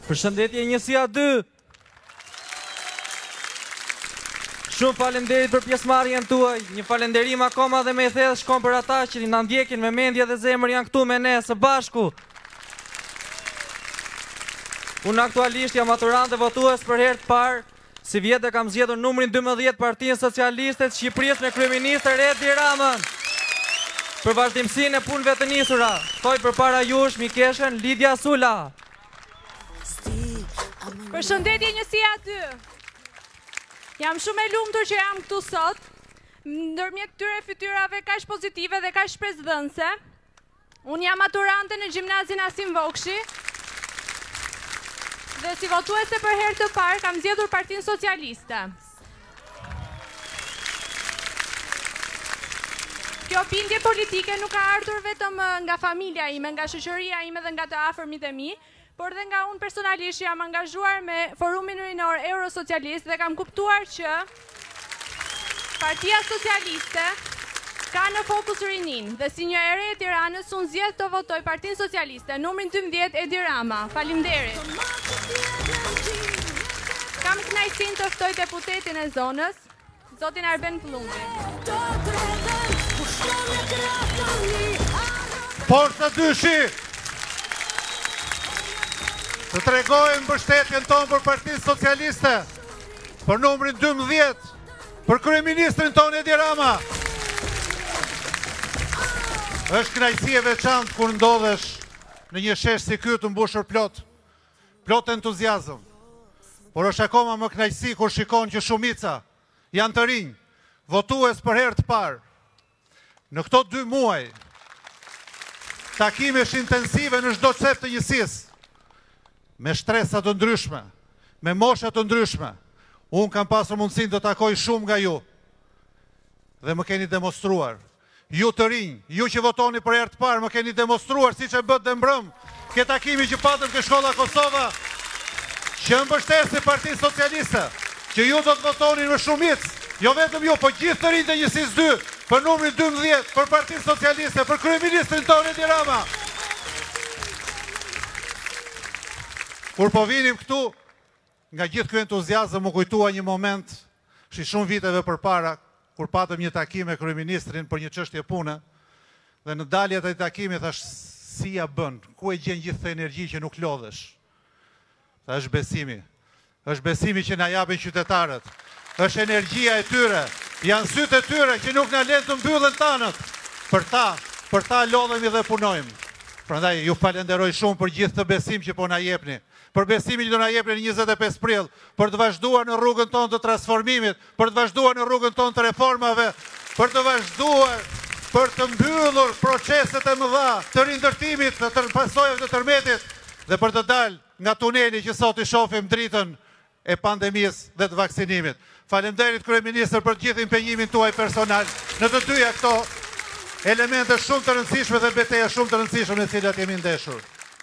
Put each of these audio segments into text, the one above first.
Përshëndetje njësia 2. Shumë falenderit për pjesëmarrjen tuaj. Një falenderim akoma dhe me i thellë shkon për ata që na ndjekin me mendje dhe zemër janë këtu me ne së bashku. Unë aktualisht jam maturant dhe votues për herë të parë. Si vjetë kam zgjedhur numrin 12 Partinë Socialiste të Shqipërisë me kryeministër Edi Ramën. Për vazhdimsinë e punëve të nisura, thoj përpara jush mikeshen Lidia Sula. Përshëndetje njësia 2. Jam shumë e lumtur që jam këtu sot, ndërmjet këtyre fytyrave kaq pozitive dhe kaq shpresdhënëse. Unë jam maturante në gjimnazin Asim Vokshi dhe si votuese për herë të parë kam zgjedhur Partinë Socialiste. Kjo bindje politike nuk ka ardhur vetëm nga familja ime, nga shoqëria ime dhe nga të afërmit e mi, por dhe nga unë personalisht jam angazhuar me forumin rinor Eurosocialist dhe kam kuptuar që Partia Socialiste ka në fokus rinin dhe si një ere e Tiranës unë zgjedh të votoj Partinë Socialiste, numrin 12 Edi Rama. Faleminderit. Kam kënaqësinë të ftoj deputetin e zonës, zotin Arben Pllumbi. Forca dyshi! Të tregojmë mbështetjen tonë për Partinë Socialiste, për numrin 12, për kryeministrin tonë Edi Rama. Është kënaqësi e veçantë kur ndodhesh në një shesh si ky të mbushur plot entuziazëm. Por është akoma më kënaqësi kur shikon që shumica janë të rinj, votues për herë të parë. Në këto 2 muaj, takimesh intensive në çdo cep të njësisë, me shtresa të ndryshme, me mosha të ndryshme, unë kam pasur mundësinë të takoj shumë nga ju dhe më keni demonstruar. Ju të rinj, ju që votoni për herë të parë, më keni demonstruar siç e bët dhe mbrëm ke takimi që patëm ke shkolla Kosova, që mbështesi Partinë Socialiste, që ju do të votoni me shumicë, jo vetëm ju, po gjithë të rinjtë e njësisë 2, për numrin 12, për Partinë Socialiste, për kryeministrin tonë Edi Rama. Kur po vinim këtu, nga gjithë ky entuziazëm më kujtua një moment, shi shumë viteve përpara, kur patëm një takim me kryeministrin për një çështje pune, dhe në daljet e takimit thash, si ja bën, ku e gjen gjithë të energji që nuk lodhesh? Tha, është besimi. Është besimi që na japin qytetarët. Është energjia e tyre. Janë sytë e tyre që nuk na lën të mbyllen tanët. Për ta lodhemi dhe punojmë. Prandaj ju falenderoj shumë për gjithë të besim që po na jepni. Për besimin që do na jepni në 25 prill, për të vazhduar në rrugën tonë të transformimit, për të vazhduar në rrugën tonë të reformave, për të vazhduar për të mbyllur proceset e mëdha të rindërtimit, të pasojave të tërmetit dhe për të dalë nga tuneli që sot i shohim dritën e pandemisë dhe të vaksinimit. Faleminderit kryeministër për gjithë impenjimin tuaj personal në të dyja këto elemente shumë të rëndësishme dhe betejë shumë të rëndësishme në cilat jemi ndeshur.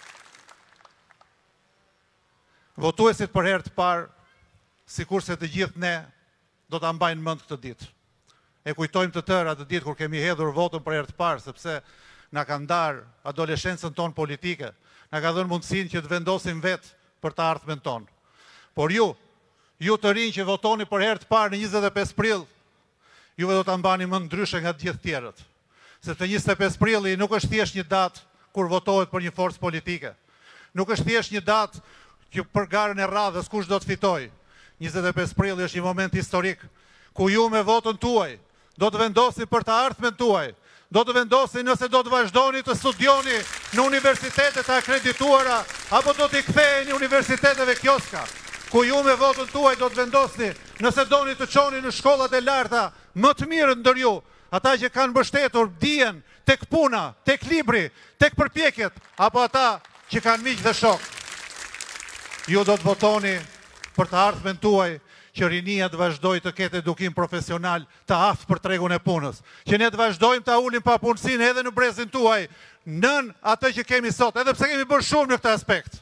Votuesit për herë të parë, sikurse të gjithë ne, do ta mbajnë mend këtë ditë. E kujtojmë të tërë atë ditë kur kemi hedhur votën për herë të parë, sepse na ka ndarë adoleshencën tonë politike, na ka dhënë mundësinë që të vendosim vetë për të ardhmen tonë. Por ju të rinj që votoni për herë të parë në 25 prill, juve do ta mbani mend ndryshe nga të gjithë tjerët. Sepse 25 prilli nuk është thjesht një datë kur votohet për një forcë politike. Nuk është thjesht një datë që për garën e radhës kush do të fitoj. 25 prilli është një moment historik ku ju me votën tuaj do të vendosni për të ardhmen tuaj. Do të vendosni nëse do të vazhdoni të studioni në universitetet e akredituara apo do t'i ktheheni universiteteve kioska. Ku ju me votën tuaj do të vendosni nëse doni të çoni në shkollat e larta më të mirë ndër ju, ata që kanë mbështetur dijen tek puna, tek libri, tek përpjekjet, apo ata që kanë miq dhe shok. Ju do të votoni për të ardhmen tuaj që rinia të vazhdoj të ketë edukim profesional të aftë për tregun e punës. Që ne të vazhdojmë të ulim papunësinë edhe në brezin tuaj, nën atë që kemi sot, edhe pse kemi bërë shumë në këtë aspekt.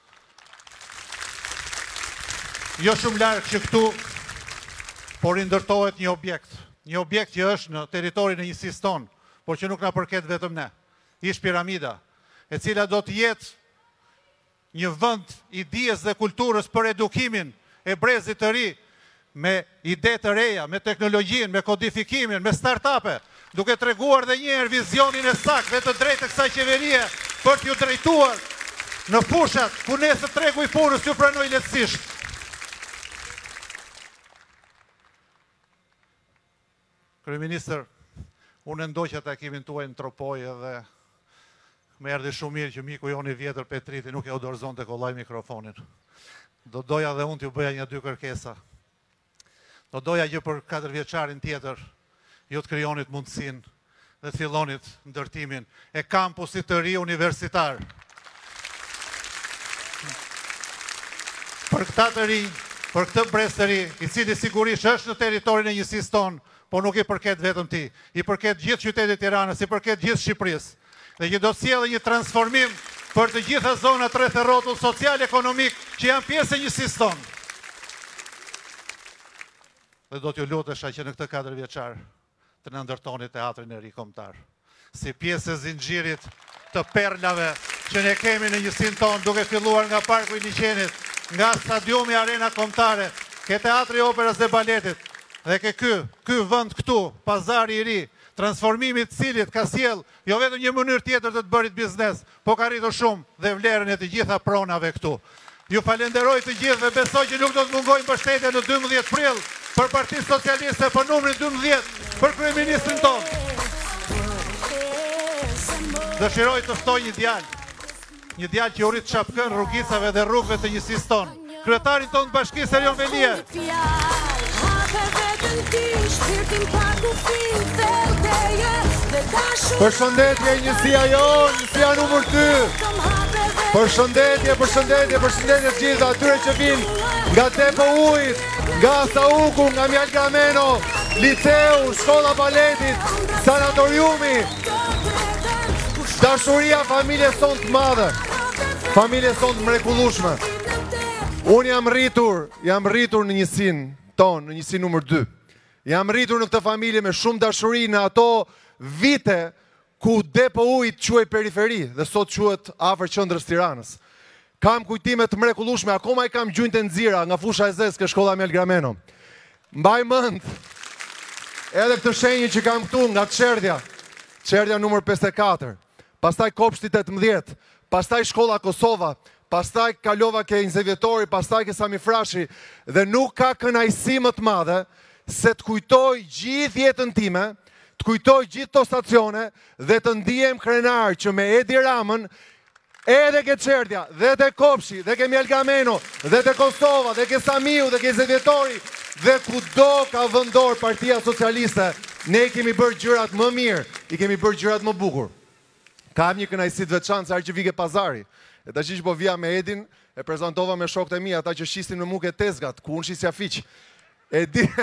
Jo shumë larg që këtu, por rindërtohet një objekt që është në territorin e njësisë tonë, por që nuk na përket vetëm ne. Ish piramida, e cila do të jetë një vend i dijes dhe kulturës për edukimin e brezit të ri, me ide të reja, me teknologjinë, me kodifikimin, me start-upe, duke treguar dhe njëherë vizionin e saktë dhe të drejtë të kësaj qeverie për t'ju drejtuar në fushat ku nesër tregu i punës ju pranoj lehtësisht. Kryeministër, unë ndoj që takimin tuaj në Tropoj edhe me erdhi shumë mirë që miku joni vjetër Petriti nuk e u dorëzon të kollaj mikrofonin. Do doja dhe unë t'ju bëja një dy kërkesa. Do doja që për 4 vjeçarin tjetër ju të krijonit mundësin dhe të fillonit ndërtimin e kampusit të ri universitar. Për këta të ri, për këtë brez të ri, i cili sigurisht është në teritorin e njësisë tonë, po nuk i përket vetëm ti, i përket gjithë qytetit Tiranës, i përket gjithë Shqipërisë, dhe që do sjellë një transformim për të gjitha zonat rreth e rrotull social-ekonomik që janë pjesë e njësisë tonë. Dhe do t'ju lutesha që në këtë 4 vjeçar të na ndërtoni teatrin e ri kombëtar, si pjesë e zinxhirit të perlave që ne kemi në njësinë tonë, duke filluar nga Parku i Liçenit, nga stadiumi Arena Kombëtare, ke teatri Operës dhe Baletit, dhe ke ky vend këtu, pazari i ri, transformimi i cilit ka sjell jo vetëm një mënyrë tjetër të bërit biznes, po ka rritur shumë dhe vlerën e të gjitha pronave këtu. Ju falenderoj të gjithë dhe besoj që nuk do të mungojnë mbështetje në 12 prill për Partinë Socialiste për numrin 12 për kryeministrin tonë. Dëshiroj të ftoj një djalë që u rrit çapkën rrugicave dhe rrugëve të njësisë tonë. Kryetarin tonë të bashkisë Erion Velie. Përshëndetje njësia jonë, njësia numër 2. Përshëndetje të gjithë atyre që vinë nga Depo Ujit, nga Sauku, nga Mjalgameno, Liceu, Shkolla Baletit, Sanatoriumi. Dashuria familjes tonë të madhe, familjes tonë të mrekullueshme. Unë jam rritur në njësinë tonë, në njësinë numër 2. Jam rritur në këtë familje me shumë dashuri në ato vite ku Depo Ujit quhej periferi dhe sot quhet afër qendrës Tiranës. Kam kujtime të mrekullueshme, akoma i kam gjunjtë nxira nga fusha e zezë ke shkolla Mjalgameno. Mbaj mend edhe këtë shenjë që kam këtu nga Çerdhja numër 54, pastaj Kopshti 18, pastaj shkolla Kosova, pastaj kalova ke Inzevjetori, pastaj ke Sami Frashi, dhe nuk ka kënaqësi më të madhe se të kujtoj gjithë jetën time, të kujtoj gjithë to stacione dhe të ndihem krenar që me Edi Ramën edhe ke Çerdhja, dhe te Kopshi, dhe ke Mjalgameno, dhe te Kosova, dhe ke Samiu, dhe ke Inzevjetori, dhe kudo ka vendor Partia Socialiste, ne kemi bërë gjërat më mirë, i kemi bërë gjërat më bukur. Kam një kënaqësi të veçantë sa që vike pazari. E tash që po vija me Edin, e prezantova me shokët e mi, ata që shisin në muke tezgat, ku unë shisja fiq. E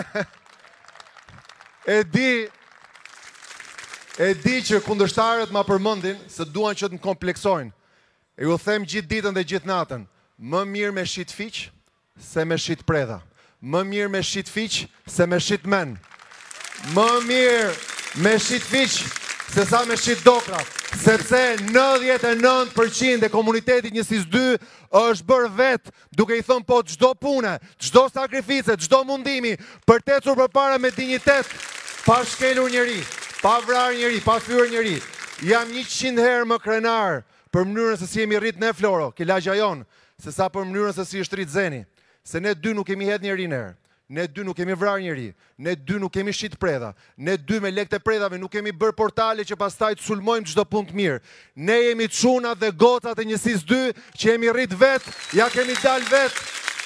di që kundërshtarët ma përmendin se duan që të më kompleksojnë. E ju them gjithë ditën dhe gjithë natën, më mirë me shit fiq se me shit predha. Më mirë me shit fiq se me shit men. Më mirë me shit fiq se sa me shit dokra. Sepse 99% e komunitetit njësisë 2 është bërë vetë duke i thënë po çdo pune, çdo sakrifice, çdo mundimi për të ecur përpara me dinjitet, pa shkelur njeri, pa vrarë njeri, pa thyer njeri. Jam 100 herë më krenar për mënyrën se si jemi rrit ne Floro, ke lagja jonë, se sa për mënyrën se si është rrit Zeni. Se ne 2 nuk kemi hedhë njeri nërë. Ne 2 nuk kemi vrarë njeri, ne 2 nuk kemi shit predha, ne 2 me lekët e predhave nuk kemi bërë portale që pastaj të sulmojmë çdo punë të mirë. Ne jemi çunat dhe gocat e njësisë 2 që jemi rrit vetë, ja kemi dalë vetë.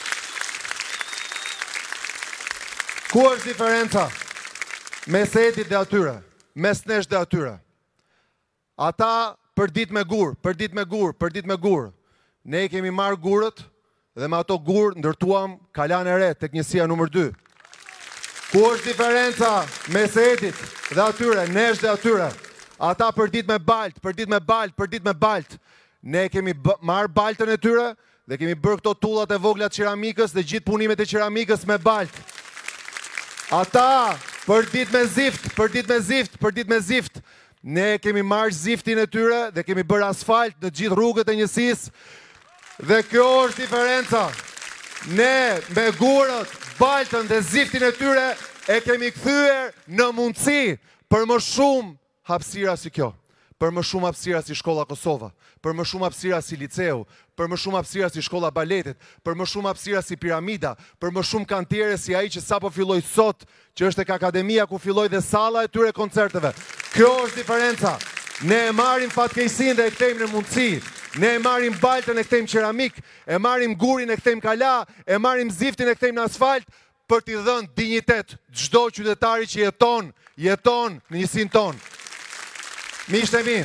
Ku është diferenca mes Edit dhe atyre, mes nesh dhe atyre? Ata për ditë me gur, ne kemi marrë gurët, dhe me ato gur ndërtuam kalan e re tek njësia numër 2. Ku është diferenca mes Edit dhe atyre, nesh dhe atyre? Ata për ditë me balt, ne kemi marrë baltën e tyre dhe kemi bërë këto tullat e vogla të qeramikës dhe gjithë punimet e qeramikës me balt. Ata për ditë me zift, ne kemi marrë ziftin e tyre dhe kemi bërë asfalt në gjithë rrugët e njësisë. Dhe kjo është diferenca. Ne me gurët, baltën dhe ziftin e tyre e kemi kthyer në mundësi për më shumë hapësira si kjo, për më shumë hapësira si shkolla Kosova, për më shumë hapësira si liceu, për më shumë hapësira si shkolla baletit, për më shumë hapësira si piramida, për më shumë kantiere si ai që sapo filloi sot, që është tek akademia ku filloi dhe salla e tyre koncerteve. Kjo është diferenca. Ne e marrim fatkeqësinë dhe e kthejmë në mundësi. Ne e marrim baltën e kthejmë qeramik, e marrim gurin e kthejmë kala, e marrim ziftin e kthejmë në asfalt për t'i dhënë dinjitet çdo qytetari që jeton në njësinë tonë. Miqtë e mi,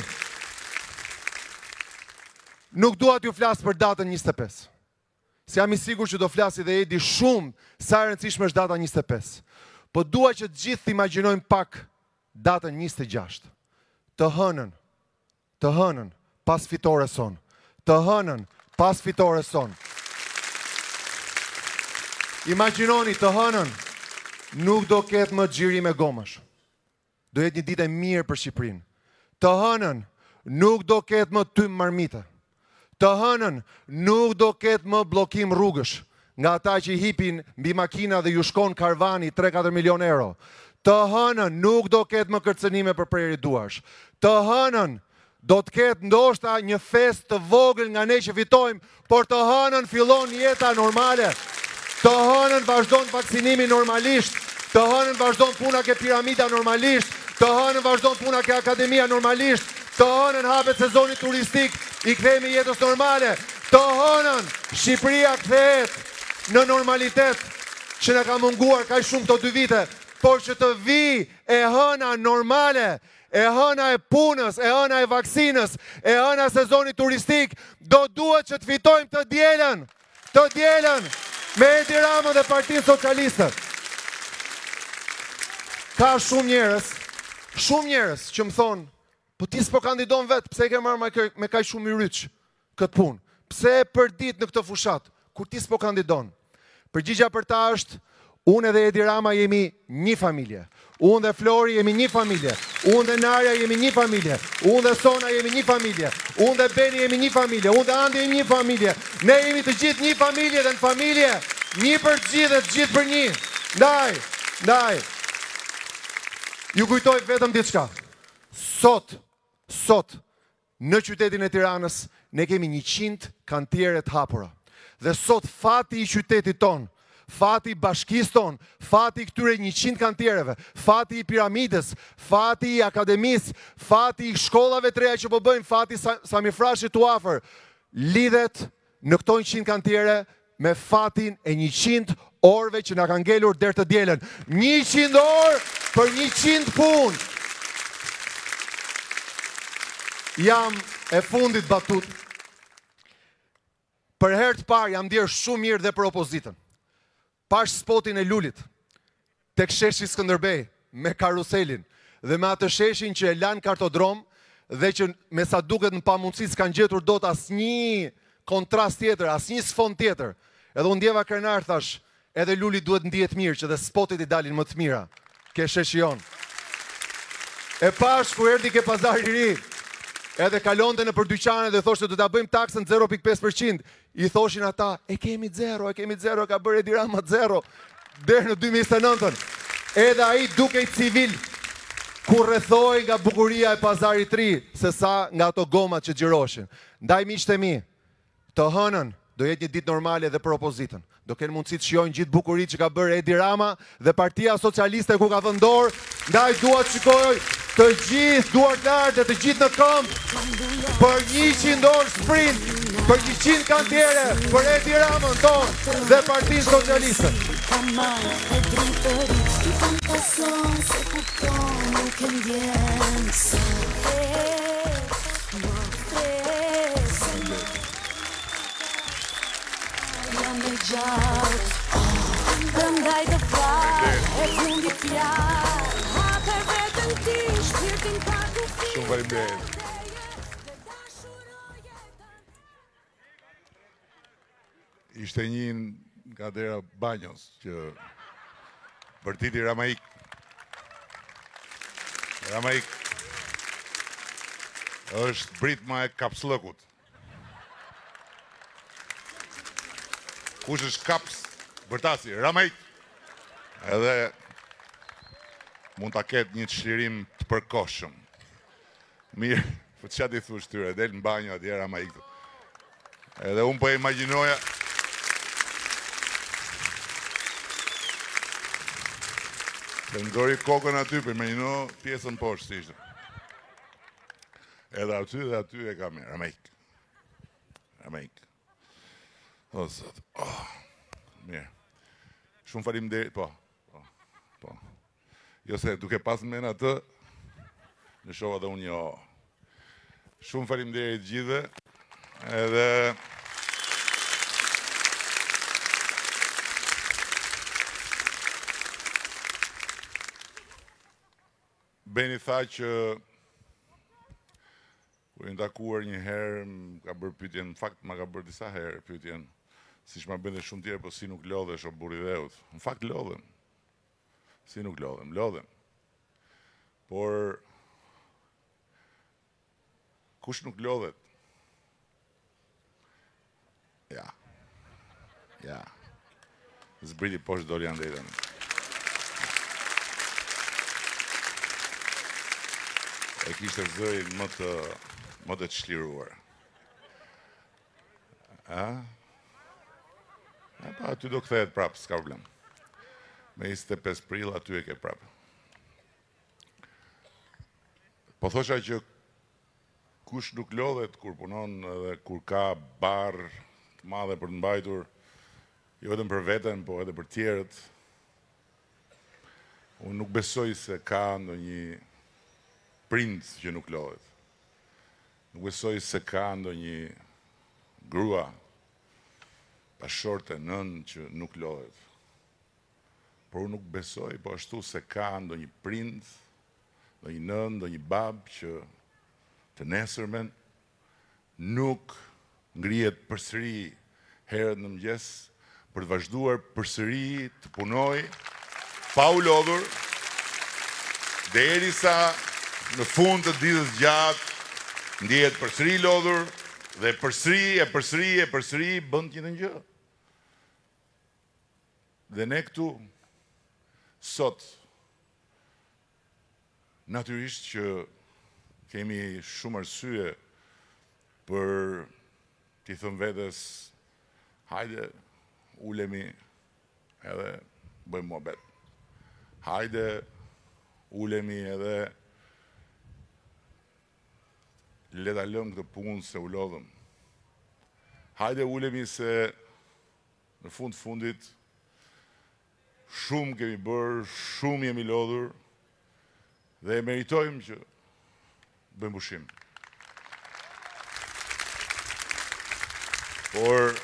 nuk dua t'ju flas për datën 25. Se jam i sigurt që do flasi dhe Edi shumë sa e rëndësishme është data 25. Po dua që të gjithë t'imagjinojmë pak datën 26. Të hënën pas fitores son. Të hënën pas fitores son. Imagjinoni të hënën nuk do ketë më xhiri me gomash. Do jetë një ditë e mirë për Shqipërinë. Të hënën nuk do ketë më tym marmite. Të hënën nuk do ketë më bllokim rrugësh nga ata që i hipin mbi makina dhe ju shkon karvani 3-4 milion euro. Të hënën nuk do ketë më kërcënime për prerje duarsh. Të hënën do të ketë ndoshta një fest të vogël nga ne që fitojmë, por të hënën fillon jeta normale. Të hënën vazhdon vaksinimi normalisht. Të hënën vazhdon puna ke piramida normalisht. Të hënën vazhdon puna ke akademia normalisht. Të hënën hapet sezoni turistik, i kthehemi jetës normale. Të hënën Shqipëria kthehet në normalitet që na ka munguar kaq shumë këto 2 vite, por që të vi e hëna normale, e hëna e punës, e hëna e vaksinës, e hëna sezoni turistik, do duhet që të fitojmë të dielën me Edi Ramën dhe Partinë Socialiste. Ka shumë njerëz që më thonë, po ti s'po kandidon vetë, pse e ke marrë me kaq shumë myryç këtë punë? Pse e përdit në këtë fushat, kur ti s'po kandidon? Përgjigja për ta është, unë dhe Edi Rama jemi një familje. Unë dhe Flori jemi një familje. Unë dhe Narja jemi një familje. Unë dhe Sona jemi një familje. Unë dhe Beni jemi një familje. Unë dhe Andi jemi një familje. Ne jemi të gjithë një familje dhe në familje një për gjithë dhe të gjithë për një. Ndaj. Ju kujtoj vetëm diçka. Sot, në qytetin e Tiranës, ne kemi 100 kantiere të hapura. Dhe sot fati i qytetit tonë, fati i bashkisë tonë, fati i këtyre 100 kantiereve, fati i piramidës, fati i akademisë, fati i shkollave të reja që po bëjmë, fati Sami Frashit u afër, lidhet në këto 100 kantiere me fatin e 100 orëve që na kanë ngelur deri të dielën. 100 orë për 100 punë. Jam e fundit batut. Për herë të parë jam ndier shumë mirë dhe për opozitën. Pash spotin e Lulit tek sheshi Skënderbej me karuselin dhe me atë sheshin që e lanë kartodrom dhe që me sa duket në pamundësi s'kan gjetur dot asnjë kontrast tjetër, asnjë sfond tjetër. Edhe unë ndjeva krenar, thash, edhe Luli duhet ndihet mirë që dhe spotit i dalin më të mira ke sheshi jon. E pash ku erdhi ke Pazari i Ri, edhe kalonte në për dyqane dhe thoshte do ta bëjmë taksën 0.5%. I thoshin ata, e kemi 0, ka bërë Edi Rama 0 deri në 2029. Edhe ai duke i civil ku rrethoi nga bukuria e Pazarit të Ri se sa nga ato gomat që xhiroshin. Ndaj miqtë e mi, të hënën do jetë një ditë normale edhe për opozitën. Do kenë mundësi të shijojnë gjithë bukuritë që ka bërë Edi Rama dhe Partia Socialiste ku ka vënë dorë. Ndaj dua të shikoj të gjithë duart lartë dhe të gjithë në këmbë për 100 orë sprint, për 100 kantiere, për Edi Ramën tonë dhe Partinë Socialiste. Shumë faleminderit. Ishte një nga dera Banjos që vërtiti Ramaik është britma e kapslëkut. Kush është kaps bërtasi, Ramajt. Edhe mund ta ketë një çlirim të përkohshëm. Mirë, po çfarë i thush tyre, del në banjë atje Ramajt. Edhe unë po imagjinoja të ndori kokën aty, për imagjino pjesën poshtë si ishte. Edhe aty e kam Ramajt. O, zot, mirë. Shumë faleminderit, po. Jo se duke pas men atë, në shova dhe unë jo. Shumë faleminderit gjithë, edhe... Beni tha që kur jemi takuar një herë, ka bërë pyetjen, në fakt ma ka bërë disa herë pyetjen, siç ma bënte shumë tjerë, po si nuk lodhesh o burri dheut. Në fakt lodhem. Si nuk lodhem. Por kush nuk lodhet? Ja. Zbriti poshtë doli andej tani. E kishte zërin më të çliruar. Pa, aty do kthehet prapë, s'ka problem. Me 25 prill aty e ke prapë. Po thosha që kush nuk lodhet kur punon edhe kur ka barë të madhe për të mbajtur, jo vetëm për veten, po edhe për tjerët. Unë nuk besoj se ka ndonjë prind që nuk lodhet. Nuk besoj se ka ndonjë grua, pashorte, nën që nuk lodhet. Por unë nuk besoj, po ashtu se ka ndonjë prind, ndonjë nën, ndonjë bab që të nesërmen nuk ngrihet përsëri herët në mëngjes për të vazhduar përsëri të punoj pa u lodhur derisa në fund të ditës gjatë ndihet përsëri lodhur dhe përsëri bën një gjë. Dhe ne këtu sot natyrisht që kemi shumë arsye për t'i thënë vetes hajde ulemi edhe bëjmë muhabet. Hajde ulemi edhe le ta lëm këtë punë se u lodhëm. Hajde ulemi se në fundit shumë kemi bërë, shumë jemi lodhur dhe meritojmë që bëjmë pushim. Por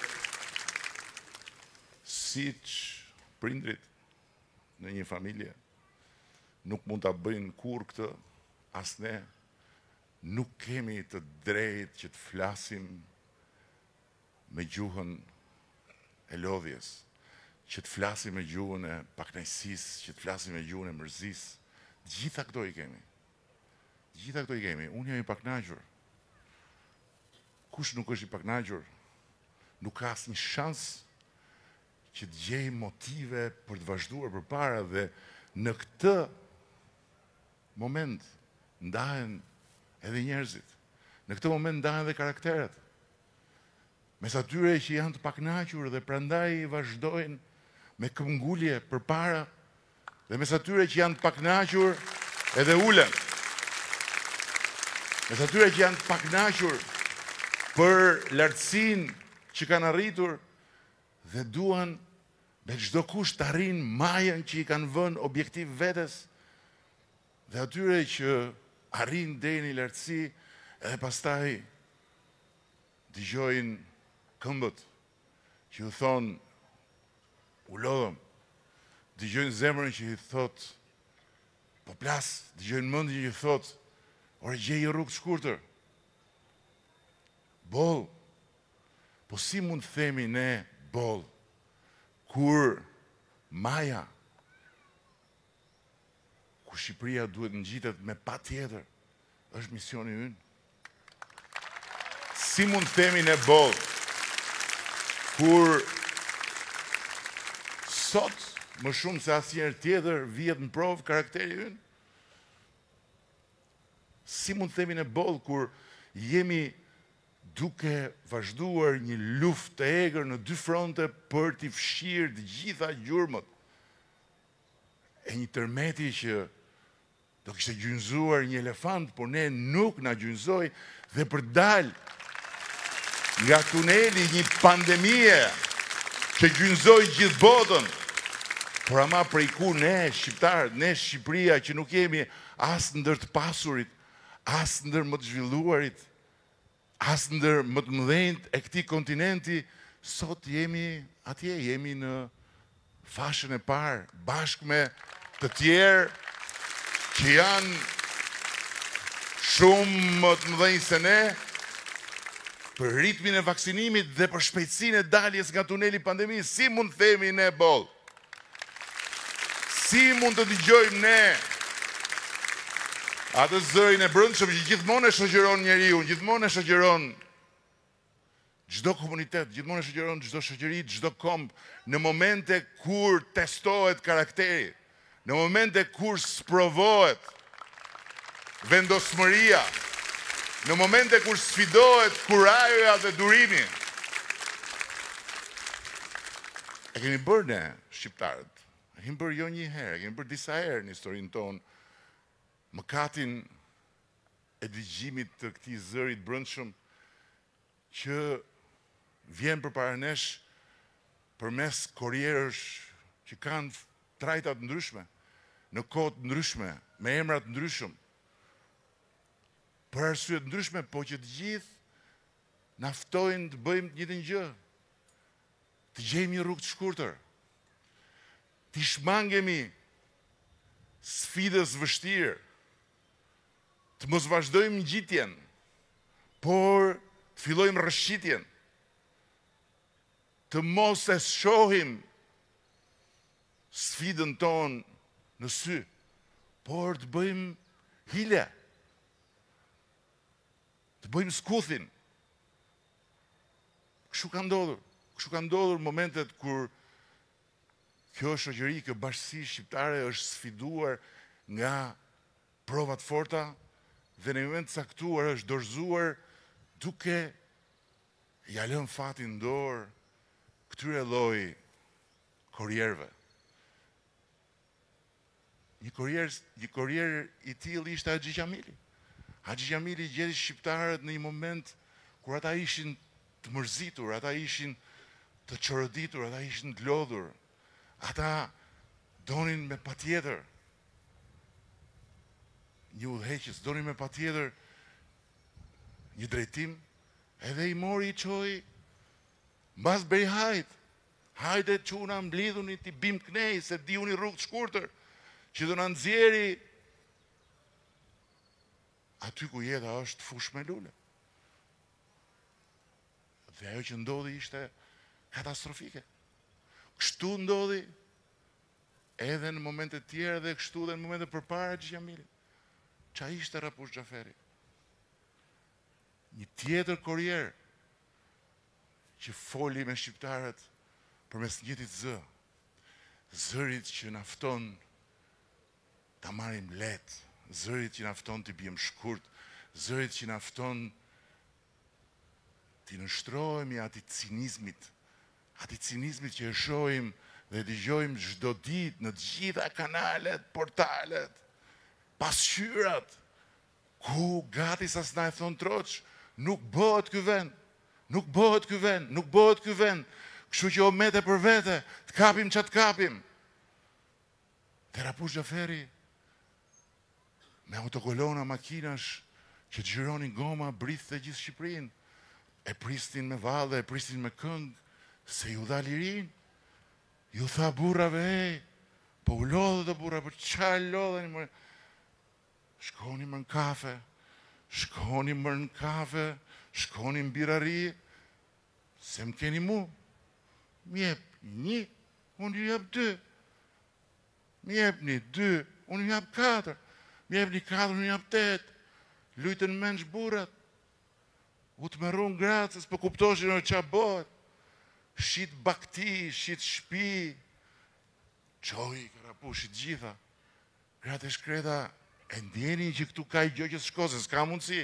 siç prindrit në një familje nuk mund ta bëjnë kurrë këtë, as ne nuk kemi të drejtë që të flasim me gjuhën e lodhjes, që të flasim me gjuhën e pakënaqësisë, që të flasim me gjuhën e mërzisë. Gjitha këto i kemi. Unë jam i pakënaqur. Kush nuk është i pakënaqur, nuk ka asnjë shans që të gjejë motive për të vazhduar përpara dhe në këtë moment ndahen edhe njerëzit. Në këtë moment ndahen edhe karakteret. Mes atyre që janë të pakënaqur dhe prandaj vazhdojnë me këmbgulje përpara dhe mes atyre që janë të pakënaqur edhe ulen. Mes atyre që janë të pakënaqur për lartësinë që kanë arritur dhe duan me çdo kusht të arrijnë majën që i kanë vënë objektiv vetes, dhe atyre që arrijnë deri në lartësi edhe pastaj dëgjojnë këmbët që u thonë u lodhëm, dëgjojnë zemrën që i thot po plas, dëgjojnë mendjen që i thot ore gjej rrugë të shkurtër. Boll. Po si mund të themi ne boll kur maja, ku Shqipëria duhet ngjitet me patjetër, është misioni ynë. Si mund të themi ne boll kur sot, më shumë se asnjëherë tjetër, vihet në provë karakteri ynë? Si mund të themi në boll kur jemi duke vazhduar një luftë të egër në dy fronte për t'i fshirë të gjitha gjurmët e një tërmeti që do kishte gjynëzuar një elefant, por ne nuk na gjynëzoi dhe për dal nga tuneli një pandemie që gjynëzoi gjithë botën. Por ama prej ku ne shqiptarët, ne Shqipëria që nuk jemi as ndër të pasurit, as ndër më të zhvilluarit, as ndër më të mëdhenjt e këtij kontinenti, sot jemi atje, jemi në fashën e parë, bashkë me të tjerë që janë shumë më të mëdhenj se ne, për ritmin e vaksinimit dhe për shpejtësinë e daljes nga tuneli pandemisë. Si mund të themi ne boll? Si mund të dëgjojmë ne atë zërin e brendshëm që gjithmonë e shoqëron njeriu, gjithmonë e shoqëron çdo komunitet, gjithmonë e shoqëron çdo shoqëri, çdo komb, në momente kur testohet karakteri, në momente kur sprovohet vendosmëria, në momente kur sfidohet kurajoja dhe durimi. E kemi bërë ne, shqiptarët. E kemi bërë jo një herë, e kemi bërë disa herë në historinë tonë, mëkatin e dëgjimit të këtij zërit brendshëm që vjen përpara nesh përmes korrierësh që kanë trajta të ndryshme, në kohë të ndryshme, me emra të ndryshëm, për arsye të ndryshme, po që të gjithë na ftojnë të bëjmë të njëjtën gjë, të gjejmë një rrugë të shkurtër, të shmangemi sfidës vështirë, të mos vazhdojmë ngjitjen, por të fillojmë rrëshqitjen, të mos e shohim sfidën tonë në sy, por të bëjmë hile, të bëjmë skuthin. Kështu ka ndodhur momentet kur kjo shoqëri, kjo bashkësi shqiptare është sfiduar nga provat forta dhe në moment caktuar është dorëzuar duke ja lënë fatin dorë këtyre lloj korrierëve. Një korrier i tillë ishte Haxhi Xhamili. Haxhi Xhamili gjeti shqiptarët në një moment kur ata ishin të mërzitur, ata ishin të çoroditur, ata ishin të lodhur. Ata donin me patjetër një udhëheqës, donin me patjetër një drejtim, edhe i mori i çoi mbas Berihajt. Hajde çuna mblidhuni ti bim knej se diuni rrugë të shkurtër që do na nxjerri aty ku jeta është fush me lule. Dhe ajo që ndodhi ishte katastrofike. Kështu ndodhi edhe në momente të tjera dhe kështu dhe në momente përpara Xhamilit. Qa ishte Rapush Xhaferi? Një tjetër korrier që foli me shqiptarët përmes njëjtit zë. Zërit që na fton ta marrim lehtë, zërit që na fton të bëjmë shkurt, zërit që na fton të nështrohemi atij cinizmit që e shohim dhe dëgjojmë çdo ditë në të gjitha kanalet, portalet, pasqyrat, ku gati sa s'na e thon troç, nuk bëhet ky vend, nuk bëhet ky vend, nuk bëhet ky vend. Kështu që o mete për vete, të kapim që të kapim. Dhe Rapush Xhaferi, me autokolona makinash që të gjironin goma, brithë të gjithë Shqipërinë, e pristin me valle, e pristin me këngë, se ju dha lirin, ju tha burrave, po u lodhë të burra, për qa lodhën, shkoni më në kafe, shkoni më në kafe, shkoni në birari, se më keni mu, më jep një, unë ju jep 2, më jep një 2, unë ju jep 4, më jep një 4, unë ju jep 8, lujtën menç burrat, u të merrun gratë, s'po kuptoshin në qa bëhet, shit bakti, shit shpi, Qoj, Rapushi, gjitha. Gratë e shkreta, e ndjeni që këtu ka i gjoqës shkose, s'ka mundësi.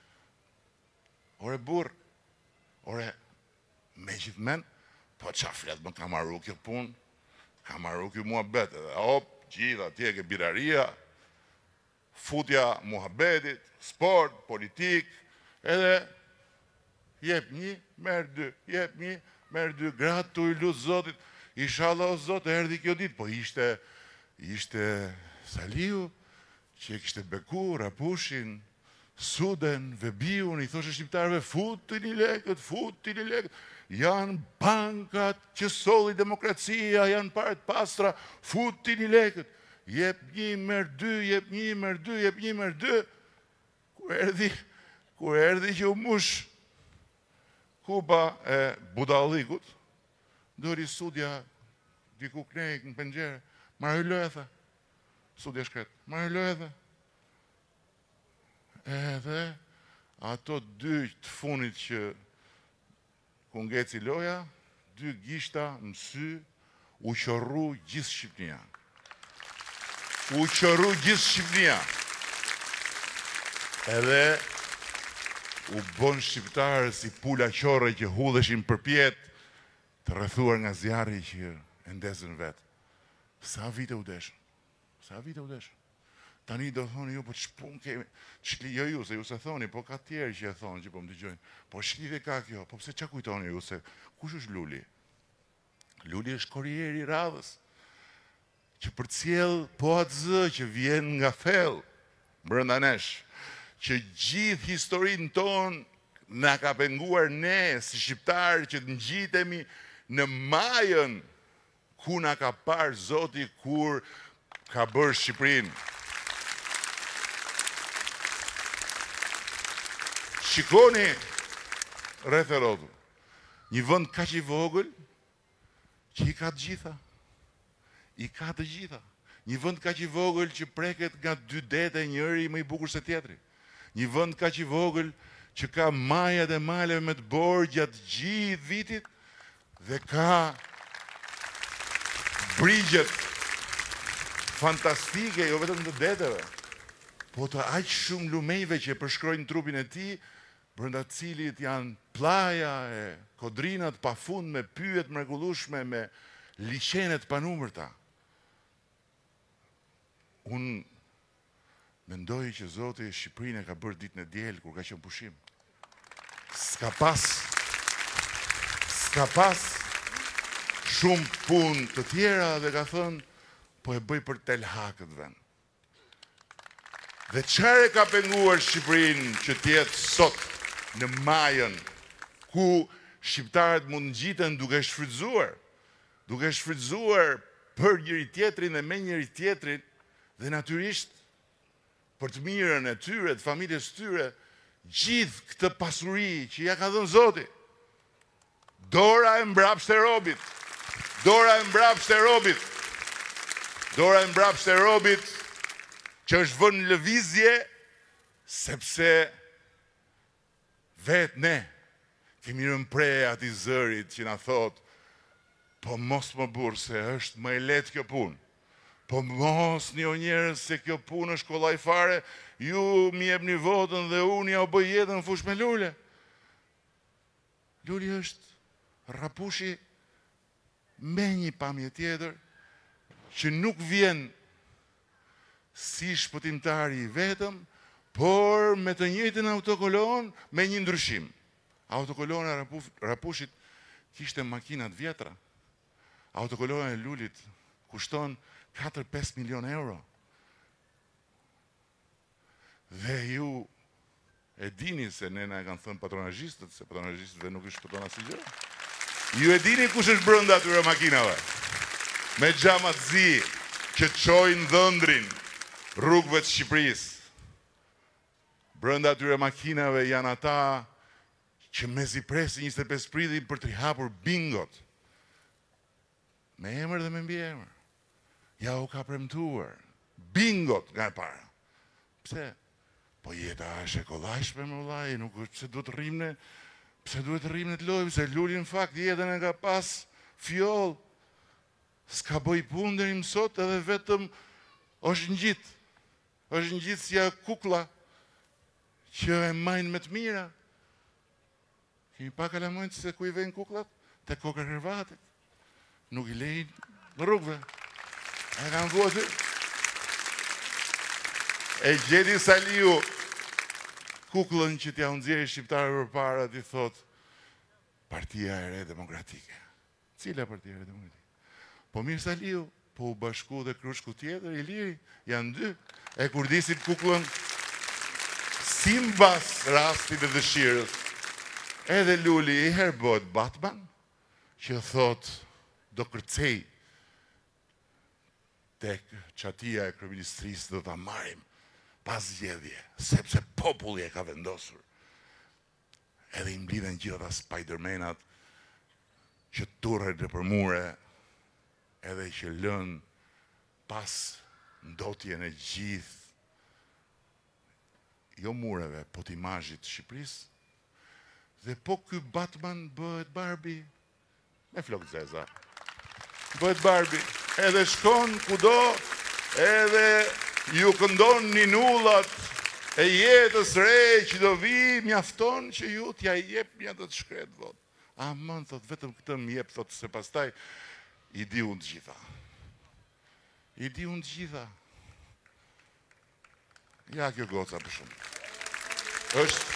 Ore burë, ore, me gjithmen, po qa flet më ka marru kjo pun, ka marru kjo muhabet, edhe hop, gjitha tje ke biraria, futja muhabetit, sport, politik, edhe jep një, merë dy, jep një, merë dy, gratë të i lutë Zotit, inshallah o Zot, erdi kjo dit, po ishte Saliu, që kishte beku, Rapushin, Suden, Vebiun, i thoshe shqiptarve, futi një lekët, janë bankat që solli demokracia, janë paret pastra, futi një lekët, jep një, merë dy, jep një, merë dy, jep një, merë dy, kur erdi që u mush kuba e budallikut, dori Sudja diku knejk në pengjere, marrë lojë, tha, Sudja shkret, marrë lojë, tha, edhe ato dy të funit që ku ngeci loja, dy gishta në sy, u qorru gjithë Shqipnia. U qorru gjithë Shqipnia. Edhe u bon shqiptarë si pula qore që hudheshin përpjet, të rrethuar nga zjarri që e ndezën vetë. Sa vite u deshën? Sa vite u deshën? Tani do thoni ju, po ç'pun kemi, jo ju, se ju se thoni, po ka tjerë që e thonë, që po më dëgjojnë, po ç'lidhje ka kjo, po pse ç'a kujtoni ju, se kush është Luli? Luli është korrieri i radhës, që përcjell po atë zë që vjen nga thellë, brenda nesh, që gjithë historinë tonë na ka penguar ne, si shqiptarë, që të ngjitemi në majën ku na ka parë Zoti kur ka bërë Shqipërinë. Shikoni rreth e rrotull, një vend kaq i vogël që i ka të gjitha. I ka të gjitha. Një vend kaq i vogël që preket nga dy dete, njëri më i bukur se tjetri. Një vend kaq i vogël që ka majat e maleve me të borë gjatë gjithë vitit dhe ka brigjet fantastike, jo vetëm të deteve, po të aq shumë lumejve që përshkrojnë trupin e tij, brenda cilit janë plaja e kodrinat pafund me pyjet mrekullueshme, me liqenet panumërta. Unë mendoj që Zoti Shqipërinë ka bërë ditën e diel kur ka qenë pushim. S'ka pas shumë punë të tjera dhe ka thënë, po e bëj për telhakët vend. Dhe çfarë ka penguar Shqipërinë që t'jetë sot në majën ku shqiptarët mund ngjiten duke shfrytzuar për njëri tjetrin dhe me njëri tjetrin dhe natyrisht për të mirën e tyre, të familjes tyre, gjithë këtë pasuri që ja ka dhënë Zoti. Dora e mbrapsht e robit. Dora e mbrapsht e robit. Dora e mbrapsht e robit që është vënë në lëvizje sepse vetë ne kemi rënë prej atij zërit që na thot, po mos më burr se është më e lehtë kjo punë. Po mos një njerëz se kjo punë është kollaj fare, ju mi jepni votën dhe unë ja u bëj jetën fush me lule. Luli është Rapushi me një pamje tjetër që nuk vjen si shpëtimtari i vetëm, por me të njëjtën autokolon me një ndryshim. Autokolona e Rapushit kishte makinat vjetra. Autokolona e Lulit kushton 4-5 milion euro. Dhe ju e dini se ne na e kanë thënë patronazhistët, se patronazhistëve nuk i shpëton asgjë. Ju e dini kush është brenda atyre makinave? Me xhamat zi që çojnë dhëndrin rrugëve të Shqipërisë. Brenda atyre makinave janë ata që mezi presin 25 pritin për të hapur bingot. Me emër dhe me mbiemër. Ja u ka premtuar bingot nga e para. Pse? Po jeta është e kollajshme me vllai, nuk është pse duhet rrimne, pse duhet rrimne të lojmë, se Luli në fakt jetën e ka pas fjoll. s'ka bëj punë deri më sot edhe vetëm është ngjit. Është ngjit si kuklla që e majnë me të mira. Kemi pa kalamojnë se ku i vejnë kuklat? Te koka kërvatit. Nuk i lejnë në rrugëve. E kanë vua ty. E gjeti Saliu kuklën që t'ja nxjerrë shqiptarëve përpara, ti thot Partia e Re Demokratike. Cila Partia e Re Demokratike? Po mirë Saliu, po u bashku dhe Krushku tjetër, Iliri, janë dy. E kur disit kuklën si mbas rastit e dëshirës, edhe Luli i herë bëhet Batman, që thot do kërcej tek çatia e kryeministrisë do ta marrim pas zgjedhje, sepse populli e ka vendosur. Edhe i mblidhen gjithë ata Spidermanat që turren nëpër mure, edhe që lën pas ndotjen e gjithë, jo mureve, po të imazhit të Shqipërisë. Dhe po ky Batman bëhet Barbie, me flokë zeza. Bëhet Barbie, edhe shkon kudo, edhe ju këndon ninullat e jetës re që do vi, mjafton që ju t'ja jep një të shkret vot. Amën, thot, vetëm këtë më jep, thot, se pastaj i di unë të gjitha. I di unë të gjitha. Ja kjo goca për shumë. është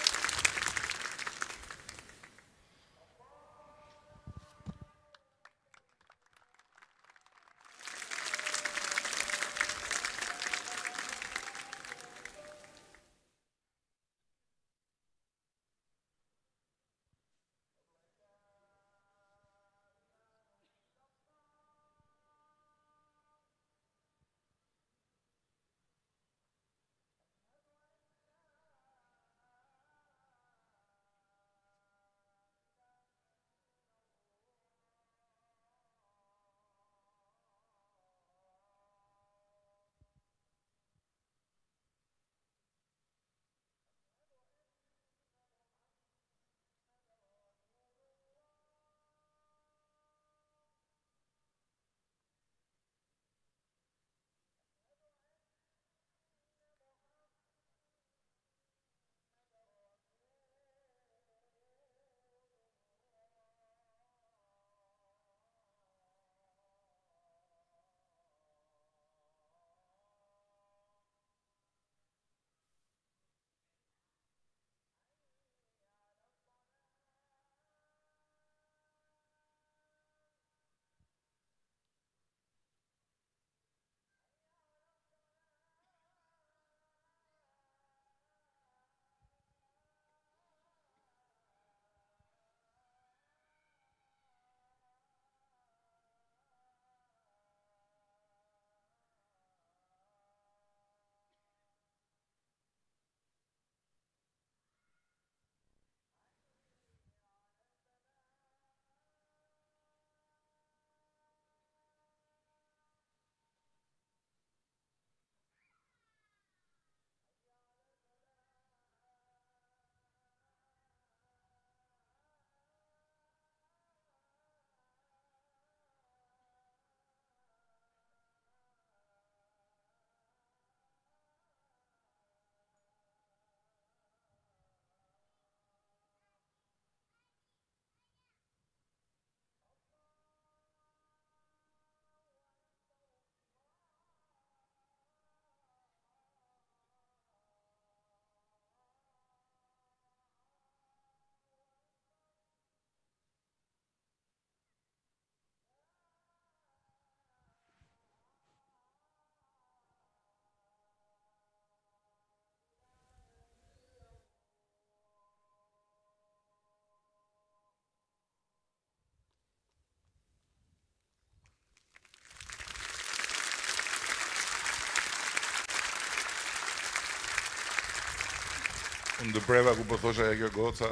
unë dë breva ku po thosha e kjo goca,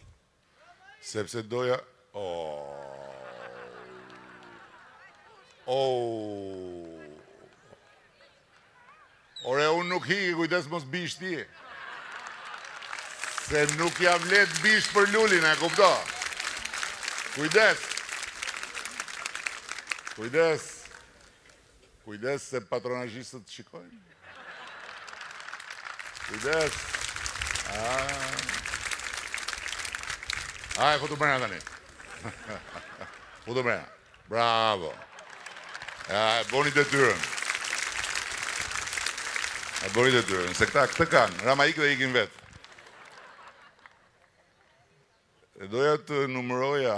sepse doja... Ore, unë nuk hi, kujdes mos bish ti. Se nuk jam let bish për Lulin, e kupto? Kujdes. Kujdes. Kujdes se patronazhistët shikojnë. Kujdes. E futu brenda tani. Futu brenda. Bravo. Boni detyrën. Boni detyrën. Se këta këtë kanë. Rama ikë dhe ikin vetë. Doja të numëroja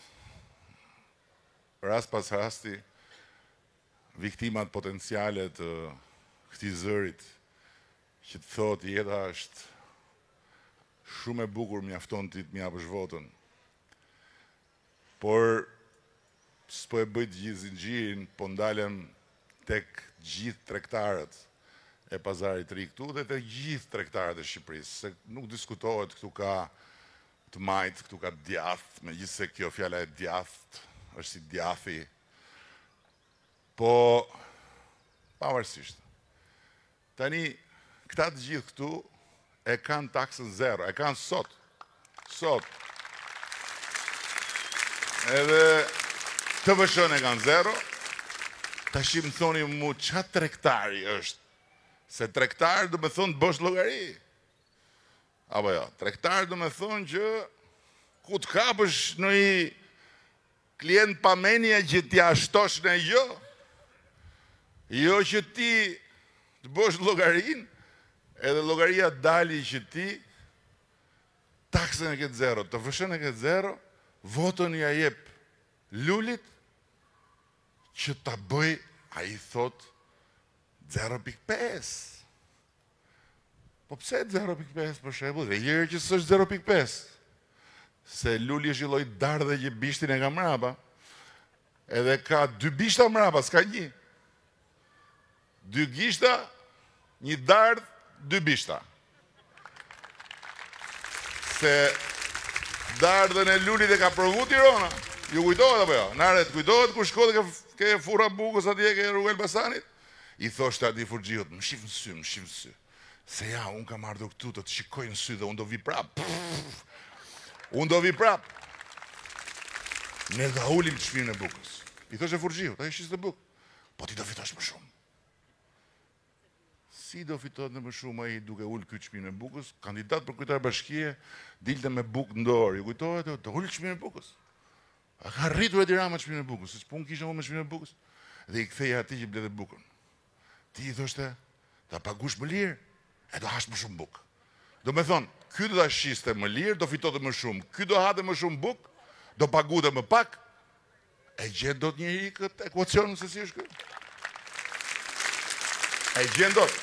rast pas rasti viktimat potenciale të këtij zërit që të thotë jeta është shumë e bukur, mjafton ti të m'japësh votën. Por s'po e bëjt gjithë zinxhirin, po ndalem tek gjithë tregtarët e pazarit ri këtu dhe tek gjithë tregtarët e Shqipërisë, se nuk diskutohet këtu ka të majtë, këtu ka djathë, megjithëse kjo fjala e djathë është si djathi. Po pavarësisht. Tani këta të gjithë këtu e kanë taksën zero, e kanë sot. Sot. Edhe të vëshën e kanë zero, ta shi më thoni mu qatë tregtari është, se tregtar do me thonë të bësh llogari. Apo jo, tregtar do me thonë që ku të kapësh në i klient pamenje që t'ja shtosh në jo, jo që ti të bësh llogarin, edhe llogaria dali që ti taksën e këtë zero, të vëshën e këtë zero, votën ja jep lulit që ta bëj, a i thot 0.5. Po pse 0.5 për shembull, dhe jeri që s'është 0.5, se luli është i lloj dardhe që bishtin e ka mrapa, edhe ka 2 bishta mrapa, s'ka 1. 2 gishta, 1 dardh, 2 bishta. Se dardhën e lulit e ka provu Tirana. Ju kujtohet apo jo? Naret kujtohet kur shko dhe ke furra Bukës atje ke rrugë Elbasanit? I thoshte atij Furxhiut, më shif në sy, më shif në sy. Se ja, unë kam ardhur këtu të të shikoj në sy dhe unë do vi prap. Unë do vi prap. Ne do ulim të shpinë e Bukës. I thoshe Furxhiut, a i shis të Bukë. Po ti do fitosh më shumë. Si do fitot në më shumë a i duke ullë këtë shpinë e Bukës? Kandidat për kryetar bashkie, dilte me Bukë në dorë. Ju kujtohet, do ullë shpinë e Bukës. A ka rritur e Tirana shpinë e Bukës, se s'pun kisha unë me shpinë e Bukës. Dhe i ktheja ati që bledhe Bukën. Ti i thoshte, ta pagush më lirë, e do hash më shumë bukë. Do me thonë, ky do ta shiste më lirë, do fitote më shumë, ky do hate më shumë bukë, do pagute më pak, e gjen dot njëri këtë ekuacion se si është ky? E gjen dot.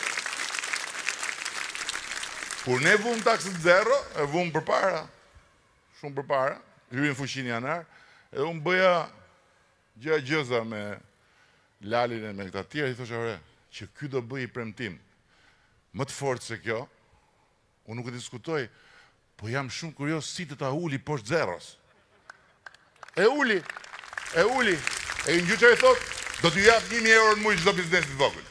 Kur ne vum taksën zero, e vum përpara, shumë përpara, hyrin fuqin janar, edhe unë bëja gjëza me Lalin e me këta tjerë, i thoshe ore, që ky do bëj i premtim më të fortë se kjo, unë nuk e diskutoj, po jam shumë kurios si të ta uli poshtë zeros. E uli, e në gjë që e thot, do t'ju jap 1.000 euro në muj çdo biznesit vogël.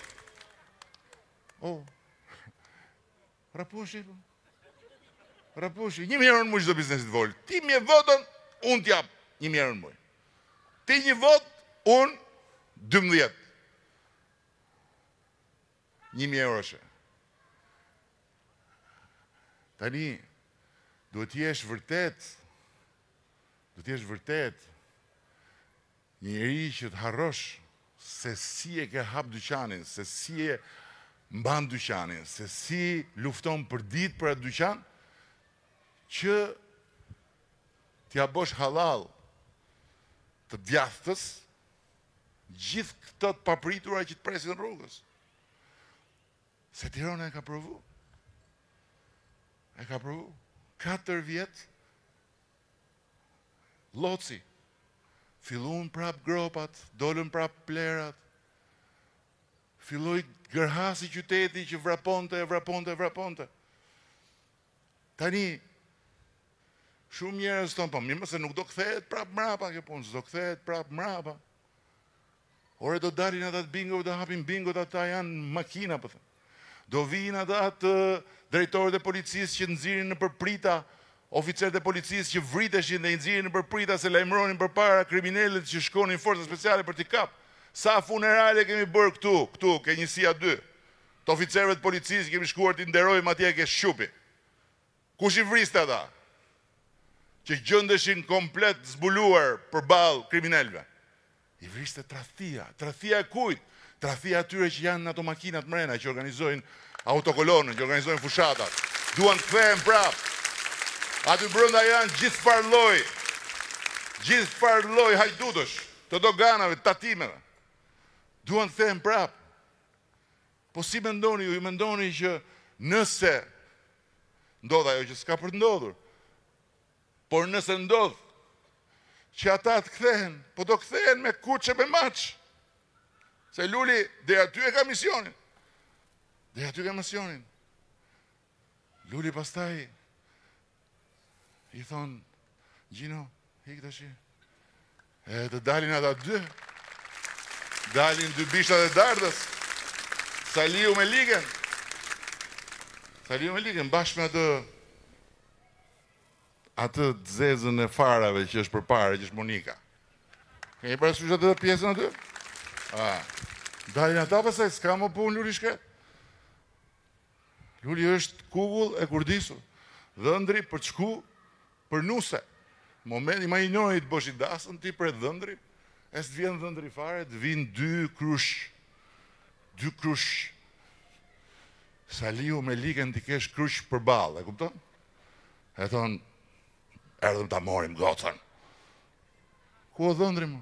Rapushi, 1.000 euro në muj çdo biznesit vogël. Ti mje votën, unë t'jap 1.000 euro në muj. Ti një vot, unë 12. 1.000 euro shë. Tani, duhet t'jesh vërtet një njeri që të harrosh se si e ke hap dyqanin, se si e mban dyqanin, se si lufton për ditë për atë dyqan, që t'ja bosh halal të djathtës gjithë këto të papritura që të presin rrugës. Se Tirana e ka provu. E ka provu. 4 vjet, loci. Fillun prap gropat, dolën prap plerat. Filloi gërhasi qyteti që vraponte. Tani, shumë njerëz thonë, po mirë se nuk do kthehet prap mrapa kjo punë, s'do kthehet prap mrapa. Ore do dalin ata të bingo, do hapin bingo, ata janë makina, po thënë. Do vinë ata të drejtorët e policisë që nxirin në përprita oficerët e policisë që vriteshin dhe i nxirrin në përprita se lajmëronin përpara kriminalët që shkonin forca speciale për t'i kap. Sa funerale kemi bërë këtu, ke njësia 2. Të oficerëve të policisë kemi shkuar t'i nderojmë atje ke Shqupi. Kush i vriste ata? Që gjëndeshin komplet zbuluar përballë kriminalëve. I vriste tradhtia. Tradhtia e kujt? Tradhtia atyre që janë në ato makinat mrena, që organizojnë autokolonën, që organizojnë fushatat. Duan të kthehen prapë. Aty brenda janë gjithë farloj hajdutësh, të doganave, të tatimeve. Duan të kthehen prapë. Po si mendoni ju? Ju mendoni që nëse ndodh ajo që s'ka për të ndodhur, por nëse ndodh që ata të kthehen, po do kthehen me kuçe me maç. Se Luli deri aty e ka misionin. Luli pastaj i thonë, Gjino, hik tash. Të dalin ata 2. Dalin 2 bishtat e dardhës. Saliu me Ligën. Bashkë me atë zezën e farave që është përpara, që është Monika. Keni parasysh atë pjesën aty? Dalin ata pastaj, s'ka më punë Luli shket. Luli është kugull e kurdisur. Dhëndri për të shku për nuse. Moment, imagjinoni të bësh i dasën ti për dhëndri, e s'të vjen dhëndri fare, të vinë 2 krush. Saliu me Ligën t'i kesh krush për balë, e kupton? E thonë, erdhëm ta morim gocën. Ku o dhëndri më?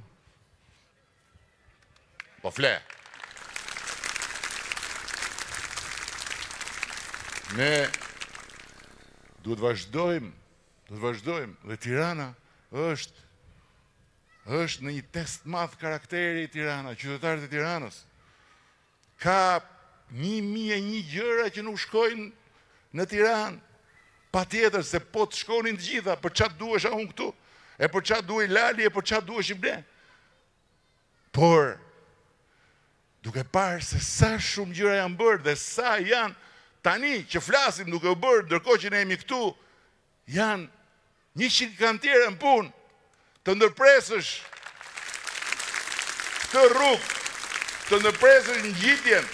Po fle. Ne duhet vazhdojmë dhe Tirana është në një test madh karakteri i Tirana, qytetarët e Tiranës. Ka 1001 gjëra që nuk shkojnë në Tiranë. Patjetër se po të shkonin të gjitha, për çfarë duhesh unë këtu? E për çfarë duhej Lali, e për çfarë duhesh i ble? Por duke parë se sa shumë gjëra janë bërë dhe sa janë tani që flasim duke u bërë, ndërkohë që ne jemi këtu, janë 100 kantiere në punë, të ndërpresësh këtë rrugë, të ndërpresësh ngjitjen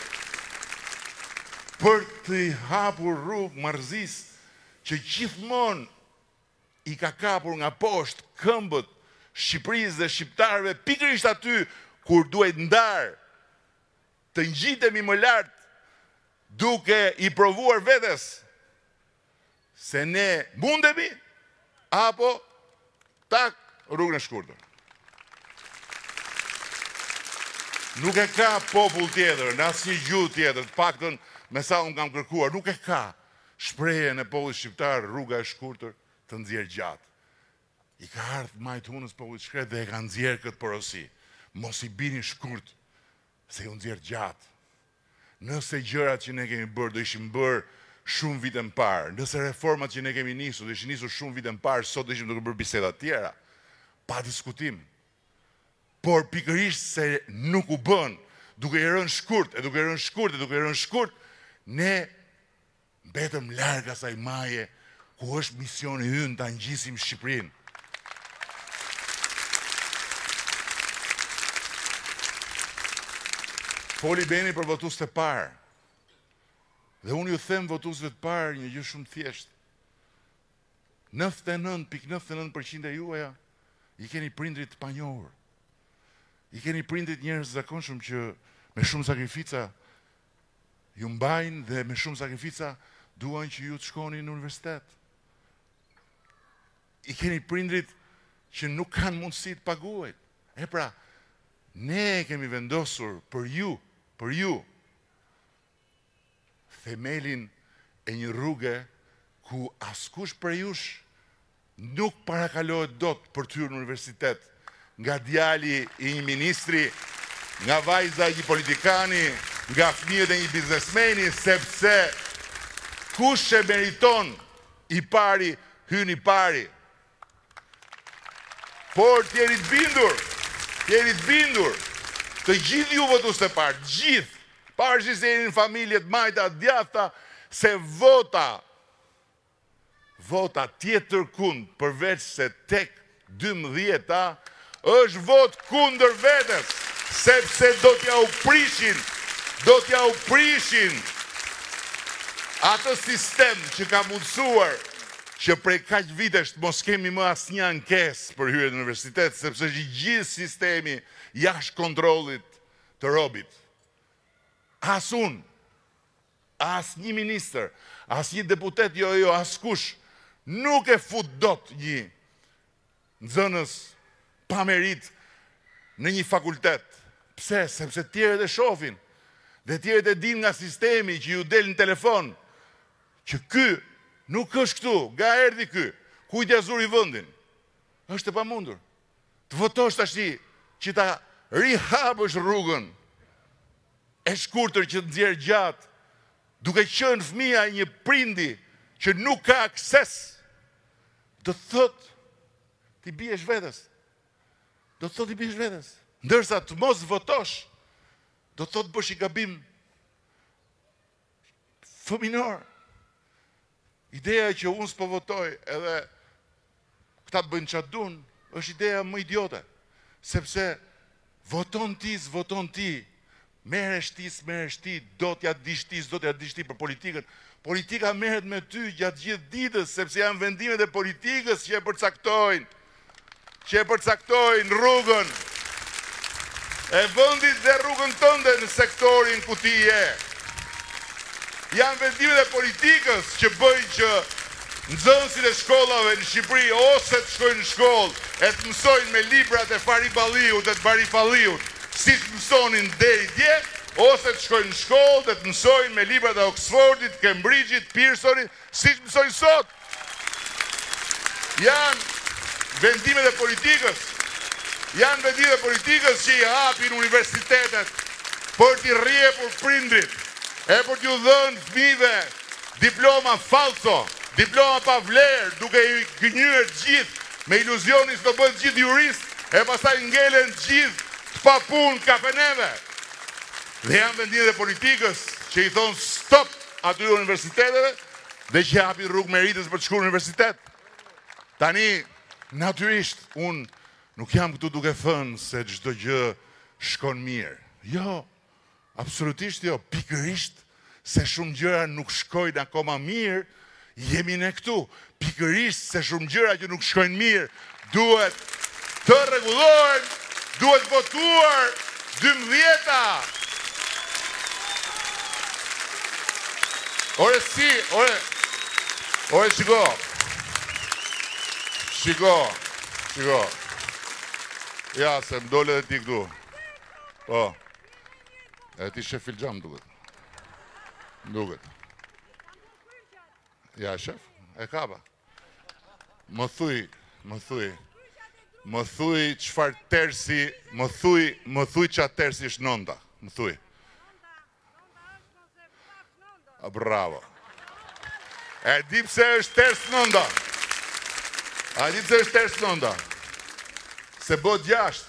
për të hapur rrugë marrëzisë që gjithmonë i ka kapur nga poshtë këmbët Shqipërisë dhe shqiptarëve, pikërisht aty kur duhet ndarë të ngjitemi më lart, duke i provuar vetes se ne mundemi apo tak rrugën e shkurtër. Nuk e ka popull tjetër, në asnjë gjuhë tjetër, të paktën me sa unë kam kërkuar, nuk e ka shprehjen e popullit shqiptar rruga e shkurtër të nxjerr gjatë. I ka ardhur majt hunës popullit shkret dhe e ka nxjerr këtë porosi. Mos i bini shkurt, se ju nxjerr gjatë. Nëse gjërat që ne kemi bërë do ishin bërë shumë vite më parë, nëse reformat që ne kemi nisur do ishin nisur shumë vite më parë, sot do ishim duke bërë biseda të tjera, pa diskutim. Por pikërisht se nuk u bën, duke i rënë shkurt, ne mbetëm larg asaj maje ku është misioni ynë ta ngjisim Shqipërinë. Foli Beni për votuesit e parë. Dhe unë ju them votuesve të parë një gjë shumë thjeshtë. 99.99% e juaja i keni prindrit të panjohur. I keni prindrit njerëz zakonshëm që me shumë sakrifica ju mbajnë dhe me shumë sakrifica duan që ju të shkoni në universitet. I keni prindrit që nuk kanë mundësi të paguajnë. E pra, ne kemi vendosur për ju, themelin e një rrugë ku askush për jush nuk parakalohet dot për të hyrë në universitet, nga djali i një ministri, nga vajza i një politikani, nga fëmijët e një biznesmeni, sepse kush e meriton i pari, hyn i pari. Por t'jeni të bindur, të gjithë ju votues të parë, gjithë, pavarësisht se jeni në familjet, majta, djathta, se vota tjetër kund, përveç se tek 12 është vot kundër vetes, sepse do t'ja u prishin atë sistem që ka mundësuar që prej kaq vitesh mos kemi më asnjë ankesë për hyrje në universitet, sepse është gjithë sistemi jashtë kontrollit të robit. As unë, as një ministër, as një deputet, askush, nuk e fut dot një nxënës pa merit në një fakultet. Pse? Sepse tjerët e shohin, dhe tjerët e din nga sistemi që ju del në telefon, që ky nuk është këtu, nga erdhi ky, kujt ja zuri vendin. Është e pamundur. Të votosh tash që ta rihapësh rrugën e shkurtër që nxjerr gjatë, duke qenë fëmia e një prindi që nuk ka akses, do thot ti biesh vetes. Ndërsa të mos votosh, do thot bësh i gabim fëminor. Ideja që unë s'po votoj edhe këta të bëjnë qatë dun, është ideja më idiote. Sepse voton ti, merresh ti, do t'ja dish ti për politikën. Politika merret me ty gjatë gjithë ditës, sepse janë vendimet e politikës që e përcaktojnë rrugën e vendit dhe rrugën tënde në sektorin ku ti je. Janë vendimet e politikës që bëjnë që nxënësit e shkollave në Shqipëri ose të shkojnë në shkollë e të mësojnë me librat e Fariballiut e të Barifalliut, si të mësonin deri dje, ose të shkojnë në shkollë dhe të mësojnë me librat e Oxfordit, Cambridge'it, Pearsonit, si të mësojnë sot. Janë vendimet e politikës. Që i hapin universitetet për t'i rrjepur prindrit, e për t'ju dhënë fëmijëve diploma falso, diploma pa vlerë, duke i gënjur gjithë me iluzionin se do bëhen gjithë jurist, e pastaj ngelen gjithë të papunë kafeneve. Dhe janë vendimet e politikës që i thonë stop atyre universiteteve dhe që hapin rrugë meritës për të shkuar në universitet. Tani, natyrisht, unë nuk jam këtu duke thënë se çdo gjë shkon mirë. Jo, absolutisht jo, pikërisht se shumë gjëra nuk shkojnë akoma mirë, jemi ne këtu. Pikërisht se shumë gjëra që nuk shkojnë mirë duhet të rregullohen, duhet votuar 12-a. Ore, shiko. Ja, se më dole dhe ti këtu. Po, e ti shef filxam duket. Ja, shef, e kapa. Më thuj qfar tersi, më thuj qa tersi është nënda, më thuj. Bravo. E di pse është ters nënda. Se bët 6.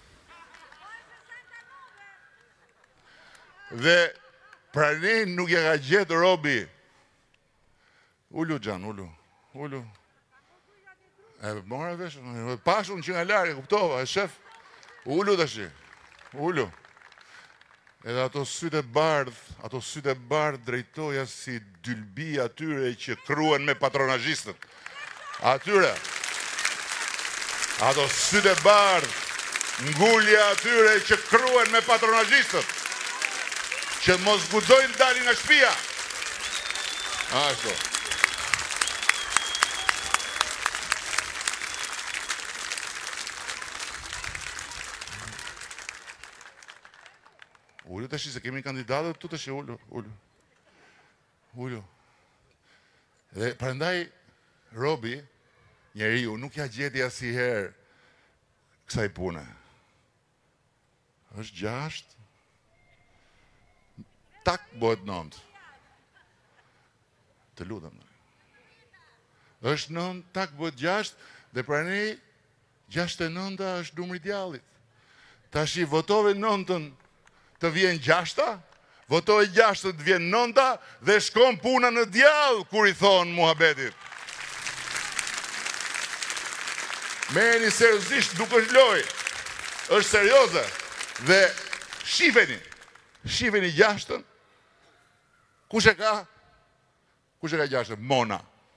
Dhe pranin nuk e ka gjetë robi. Ullu, Gjan, ullu. E mora vesh, pashun që nga larë, kuptova, e shef. Ullu të shi, ullu. Edhe ato sytë e bardh drejtoja si dylbi atyre që kruen me patronazhistët. Atyre. Ato sytë e bardh, ngullja atyre që kruen me patronazhistët. Që mos guxojnë dalin nga shtëpia. Ashtu. Ullu të shi, se kemi kandidatët tu të shi, ullu. Dhe prandaj, Robi, njeriu, nuk ja gjeti asnjëherë kësaj pune. Është 6, tak bëhet 9. Të lutem. Është 9, tak bëhet 6, dhe prandaj 69 është numri i djallit. Tashi votove 9-ën të vjen 6-a, votoj 6-ën të vjen 9-a, dhe shkon puna në djallë, kur i thonë muhabetit. Merreni seriozisht, nuk është lojë. Është serioze. Dhe shifeni gjashtën. Kush e ka? Kush e ka gjashtën? Mona.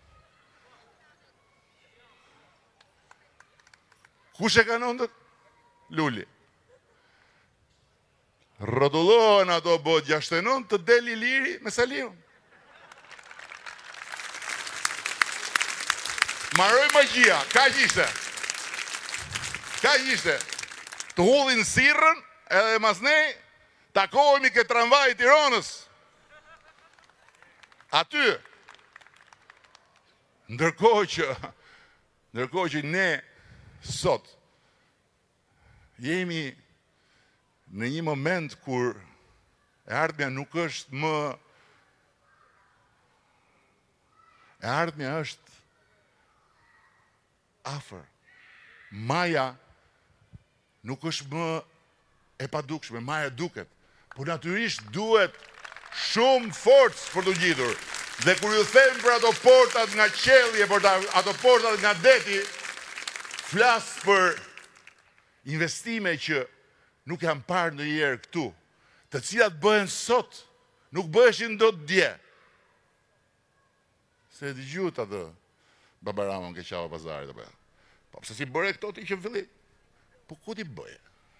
Kush e ka nëndët? Luli. Rotullohen ato bot 69 të deli liri me Saliun. Maroj magjia, ka ishte. Ka ishte. Të hullin sirrën edhe mas ne takohemi ke tramvaj i Tiranës. Aty. Ndërkohë që ne sot jemi në një moment kur e ardhmja nuk është më... E ardhmja është afër. Maja nuk është më e padukshme, maja duket. Por natyrisht duhet shumë forcë për të gjitur. Dhe kur ju them për ato portat nga qelje, për ato portat nga deti, flas për investime që nuk janë parë ndonjëherë këtu, të cilat bëhen sot, nuk bëheshin dot dje. Se dëgjut atë Baba Ramon ke qava pazarit apo. Po pse si bëre këto ti që fillim? Po ku ti bëje?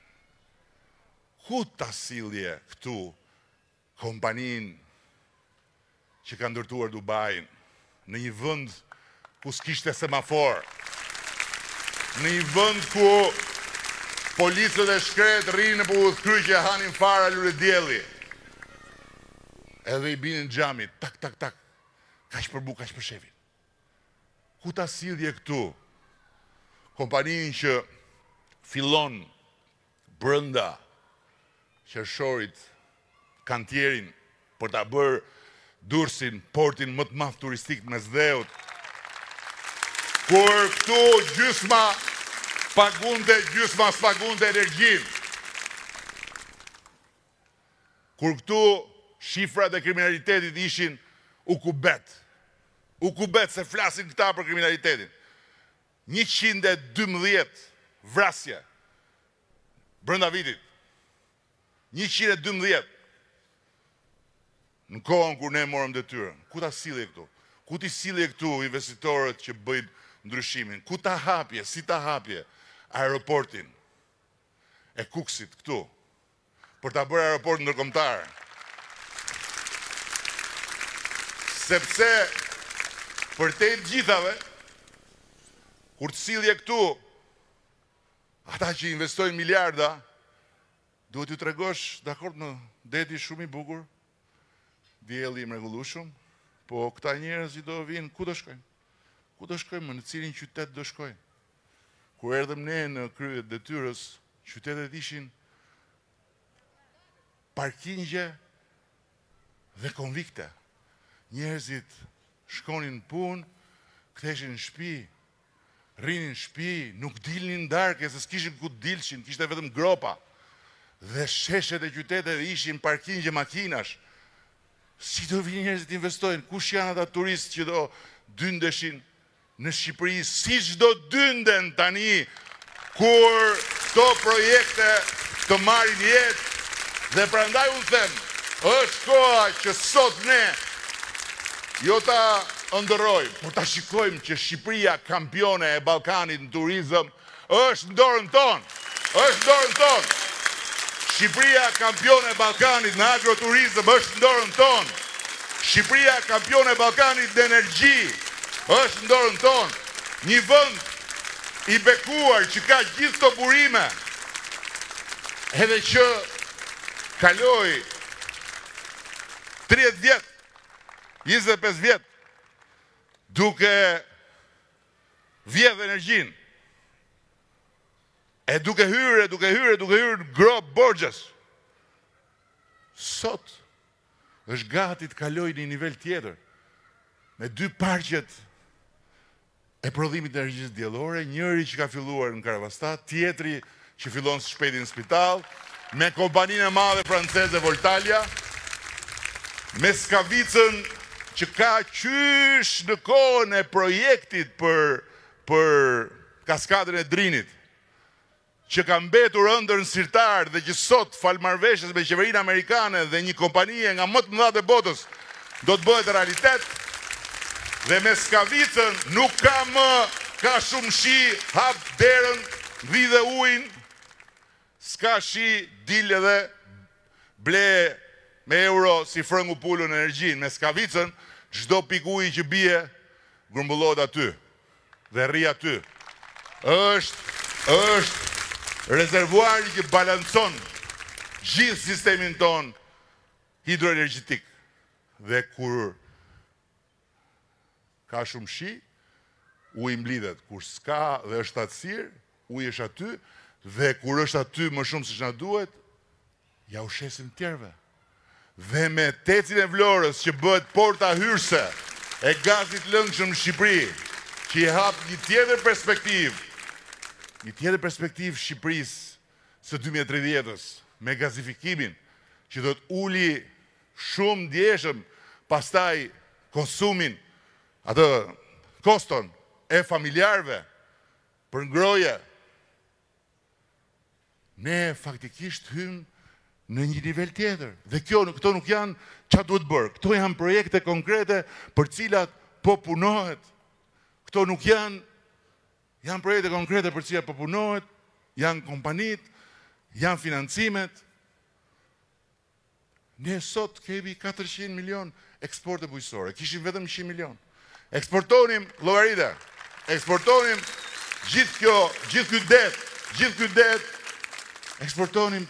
Ku ta sillje këtu kompaninë që ka ndërtuar Dubain në një vend ku s'kishte semafor, në një vend ku policët e shkret rinë në udhkryqje, hanin fara lule dielli. Edhe i binin xhamit, tak, tak, tak. Kaq për buk, kaq për shefin. Ku ta sillje këtu kompaninë që fillon brenda qershorit kantierin për ta bërë Durrësin portin më të madh turistik mes dheut. Kur këtu gjysma pagunte, gjysma s'pagunte energjin. Kur këtu shifrat e kriminalitetit ishin u kubet se flasin këta për kriminalitetin. 112 vrasje brenda vitit. 112. Në kohën kur ne morëm detyrën. Ku ta sillje këtu? Ku ti sillje këtu investitorët që bëjnë ndryshimin? Ku ta hapje, si ta hapje aeroportin e Kuksit këtu për ta bërë aeroport ndërkombëtar? Sepse për te gjithave, kur të sillje këtu ata që investojnë miliarda, duhet t'ju tregosh, dakord, në deti shumë i bukur, dielli i mrekullueshëm, po këta njerëz që do vinë, ku do shkojnë? Ku do shkojmë, në cilin qytet do shkojnë? Kur erdhëm ne në krye të detyrës, qytetet ishin parkingje dhe konvikte. Njerëzit shkonin punë, ktheheshin në shtëpi, rrinin në shtëpi, nuk dilnin darkë, se s'kishin ku dilshin, kishte vetëm gropa. Dhe sheshet e qytetet ishin parkingje makinash. Si do vinë njerëzit investojnë? Kush janë ata turistë që do dyndeshin në Shqipëri, siç do dynden tani kur këto projekte të marrin jetë? Dhe prandaj unë them, është koha që sot ne jo ta ndërrojmë, por ta shikojmë që Shqipëria, kampione e Ballkanit në turizëm, është në dorën tonë. Është në dorën tonë. Shqipëria, kampione e Ballkanit në agroturizëm, është në dorën tonë. Shqipëria, kampione e Ballkanit në energji, është në dorën tonë. Një vend i bekuar që ka gjithë të burime, edhe që kaloi 30 vjet, 25 vjet, duke vjedh energjin, e duke hyrë në grob borxhes. Sot është gati të kalojë në një nivel tjetër, me 2 parqet e prodhimit të energjisë diellore, njëri që ka filluar në Karavastat, tjetri që fillon së shpejti në spital, me kompaninë e madhe franceze Voltalia, me Skavicën që ka qysh në kohën e projektit për kaskadën e Drinit, që ka mbetur ëndër në sirtar dhe që sot fal marrëveshjes me qeverinë amerikane dhe një kompanie nga më të mëdha të botës do të bëhet realitet, dhe me Skavicën nuk ka më ka shumë shi, hap derën, dhidhe ujin, s'ka shi, dil edhe ble me euro si frëngu pullu në energjin. Me Skavicën, çdo pik uji që bie, grumbullohet aty dhe rri aty. Është rezervuari që balancon gjithë sistemin ton hidroenergjetik. Dhe kur ka shumë shi, uji mblidhet. Kur s'ka dhe është atësirë, uji është aty, dhe kur është aty më shumë se që na duhet, ja u shesim tjerve. Dhe me Tecin e Vlorës që bëhet porta hyrëse e gazit lëngshëm në Shqipëri, që i hap një tjetër perspektiv Shqipërisë së 2030-ës, me gazifikimin, që do të uli shumë ndjeshëm pastaj konsumin, atë koston e familjarve për ngroje, ne faktikisht hymë në një nivel tjetër. Dhe këto nuk janë çfarë duhet bërë. Këto janë projekte konkrete për cilat po punohet. Këto nuk janë projekte konkrete për cilat po punohet, janë kompanit, janë financimet. Ne sot kemi 400 milion eksporte bujësore, kishim vetëm 100 milion. Eksportonim llogarite, eksportonim gjithë ky det, eksportonim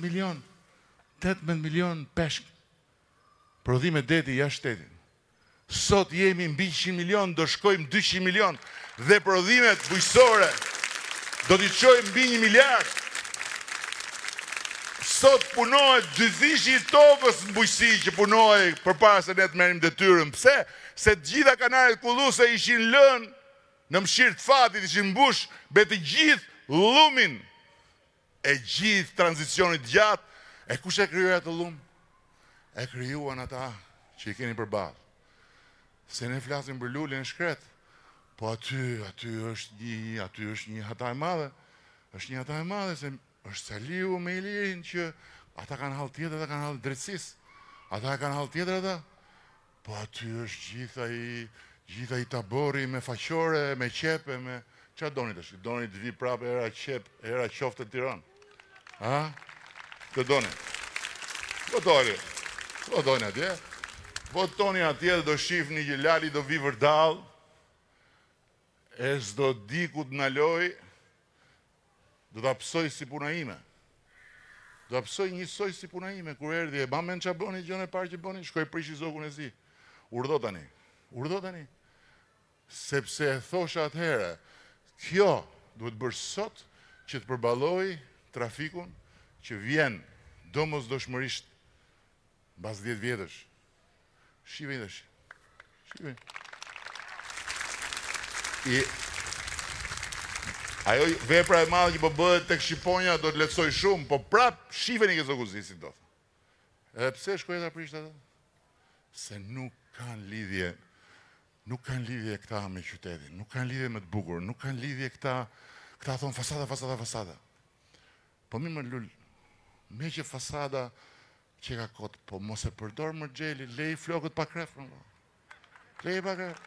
18 milion peshk. Prodhime deti jashtë shtetit. Sot jemi mbi 100 milion, do shkojmë 200 milion dhe prodhimet bujësore do t'i çojmë mbi 1 miliard. Sot punohet dyzishi i tokës në bujësi që punohej përpara se ne të merrim detyrën. Pse? Se të gjitha kanalet kulluese ishin lënë në mshirë të fatit, ishin mbush me të gjithë llumin e gjithë tranzicionit gjatë. E kush e krijoi atë llum? E krijuan ata që i keni përballë. Se ne flasim për lulin e shkret, po aty është një hata e madhe. Është një hata e madhe se është Saliu me Ilirin që ata kanë hall tjetër, ata kanë hall drejtësisë. Ata kanë hall tjetër ata. Po aty është gjitha i tabori me faqore, me qepe, me çfarë doni tash? Doni të vi prapë era qep, era qoftë në Tiranë. Ha? Të doni. Votoni atje. Votoni atje dhe do shifni që Lali do vi vërdall. E s'do di ku të naloj. Do t'a pësoj si puna ime. Do t'a pësoj njësoj si puna ime. Kur erdi e bamen që bëni, gjën e parë që bëni, shkoj prishi zokun e zi. Urdhë tani. Sepse e thosha atëhere, kjo duhet bërë sot që të përballoj trafikun që vjen domosdoshmërisht mbas 10 vjetësh. Shqive i dhe shqive. Ajo vepra e madhe që po bëhet tek Shqiponja do të lehtësoj shumë, po prap shifeni këto kuzi si do. Edhe pse shkojnë ta prisht atë? Se nuk kanë lidhje këta me qytetin, nuk kanë lidhje me të bukur, nuk kanë lidhje këta thonë fasada. Po mi më lull, me që fasada që ka kot, po mos e përdor më gjeli, lej flokët pa kref, lej pa kref.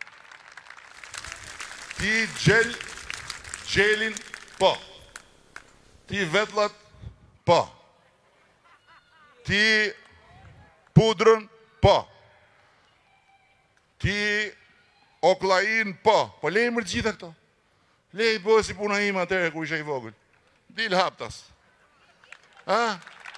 Ti gjelin, po. Ti vetlat, po. Ti pudrën, po. Ti oklain, po. Po lej më gjitha këto. Lej bëhe si puna ima atere kur isha i vogël. Dil haptas. Ha?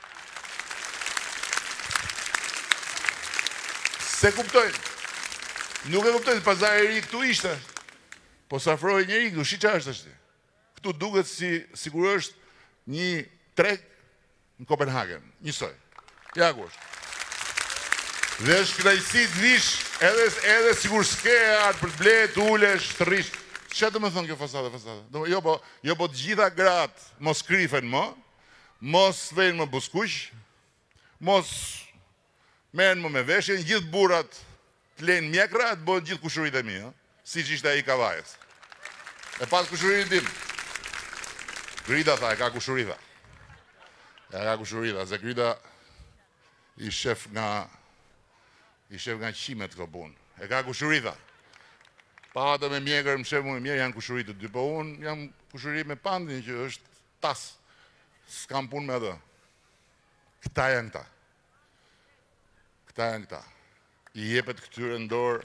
Se kuptojnë. Nuk e kuptojnë, pazar e ri këtu ishte. Po safroj njëri këtu, shi qa është ashtë. Këtu duket si kur është një treg në Kopenhagen. Njësoj. Ja ku është. Dhe është knajsi të vish, edhe si kur s'ke atë për të bletë, të ulesh, të rish. Që të më thonë kjo fasada? Jo po të gjitha gratë mos krifen më, mos vejnë më buskush, mos merën më me veshjen, gjithë burat të lejnë mjekra, të bojnë gjithë kushurit e mi, si që ishte e i kavajës. E pas kushurin tim. Grida tha, e ka kushurita. E ka kushurita, se Grida i shef nga qimet këto punë. E ka kushurita. Pa atë me mjekër, më shef më mirë, janë kushuritët dy, po unë jam kushurit me pandin që është tas. S'kam punë me atë. Këta janë këta. Këta janë këta. I jepet këtyre në dorë.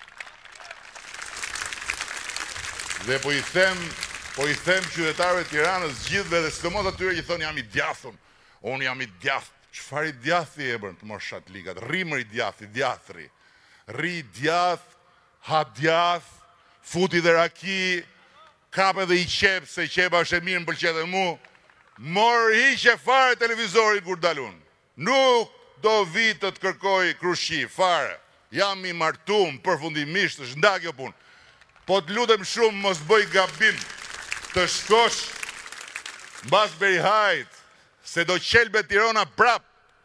Dhe po i them qytetarëve të Tiranës gjithëve dhe sidomos atyre që thonë jam i djathun. Unë jam i djath. Çfarë i djathi e bën të mosh shatlikat? Rrimër i djath, i djathri. Ri djath, ha djath, futi dhe raki, kape dhe i qep, se qepa është e mirë më pëlqet dhe mu. Mor hiqe fare televizorin kur dalun. Nuk do vi të kërkoj krushi, fare. Jam i martum, përfundimisht, është nda kjo punë. Po të lutem shumë mos bëj gabim të shkosh mbas Berihajt, se do qelbet Tirana prap.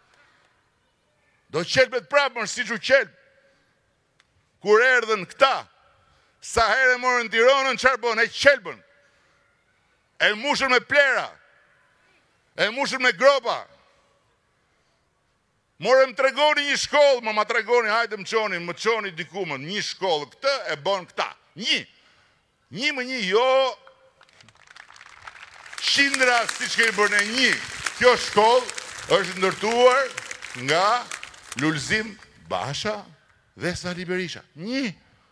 Do qelbet prap, më si që qelb. Kur erdhen këta, sa herë morën Tiranën, qarë bën, e qelbën. E mushën me plera. E mushën me gropa. Morëm tregoni një shkollë, ma tregoni, hajde më qoni diku më, një shkollë, këtë e bën këta. Një më një, jo qindra si që kemi bërë një. Kjo shkollë është ndërtuar nga Lulzim Basha dhe Sali Berisha. Një.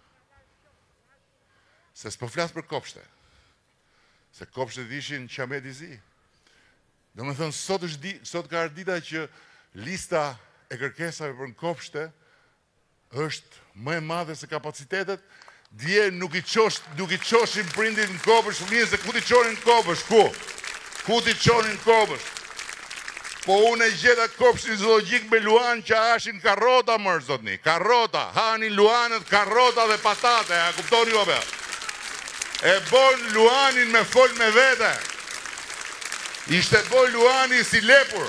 Se s'po flasë për kopshte. Se kopshtet ishin qamet i zi. Do me thënë, sot ka ardita që lista e kërkesave për në kopshte është më e madhe se kapacitetet. Dje nuk i qoshin prindin në kopësh, fëmijën se ku ti qonin në kopësh, ku? Ku ti qonin në kopësh? Po unë e gjeta kopshin zoologjik me luan që ashin karrota mërë, zotni. Karrota, hanin luanët, karrota dhe patate, a kuptoni ju apo? E bon luanin me fol me vete. Ishte bon luani si lepur.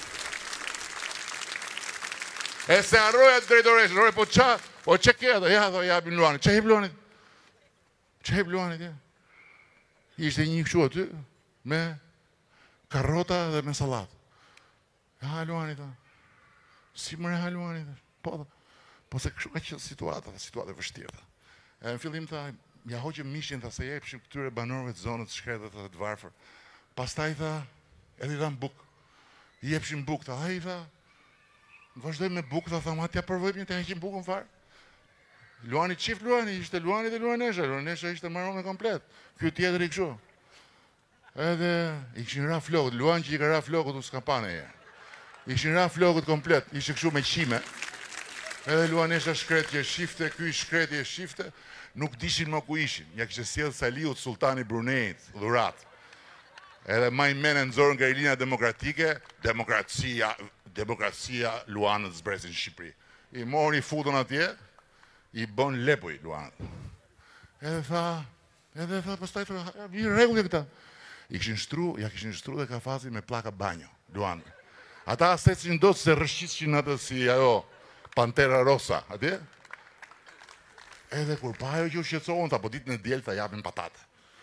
E se arroja të drejtoreshën, po qa? Po që ke ato? Ja, do japin luanit. Që hip luanit? Që hip luanit, ja? Ishte një këshu aty, me karrota dhe me salat. Ja, ha luanit, ta. Si mëre ha luanit, po se këshu ka qëllë situatë vështirë, ta. E në fillim, ta, ja hoqëm mishin, ta, se jepshim këtyre banorëve të zonët shkretët dhe të varfër. Pastaj, ta, edhe i dha në buk. I jepshim buk, ta, i tha, vazhdoj me buk, ta, thamë, atja përvojmë një të heqim bukën farë. Luani qift luani, ishte luani dhe luanesha. Luanesha ishte marrone komplet. Kjo tjetër i këshu. Edhe i këshin ra flokët. Luan që i ka ra flokët u s'ka pane e. I këshin ra flokët komplet. Ishte këshu me qime. Edhe luanesha shkret që e shifte, kuj shkret që e shifte. Nuk dishin më ku ishin. Ja kështë sjellë Saliut Sultani Brunejt, dhurat. Edhe ma i mene nëzorën nga i linja demokratike, demokracia luanët zbresin Shqipëri. I mori futën atje, i bon lepuj luanët. Edhe tha, pastaj tha, i regullë këta. Ja kishin shtru dhe kafazi me plaka banjo, luanët. Ata asetësin do të se rëshqishin atë si ajo Pantera Rosa, atje? Edhe kur pa ajo që u shqetsohën, ta po ditë në djelë, ta japin patate.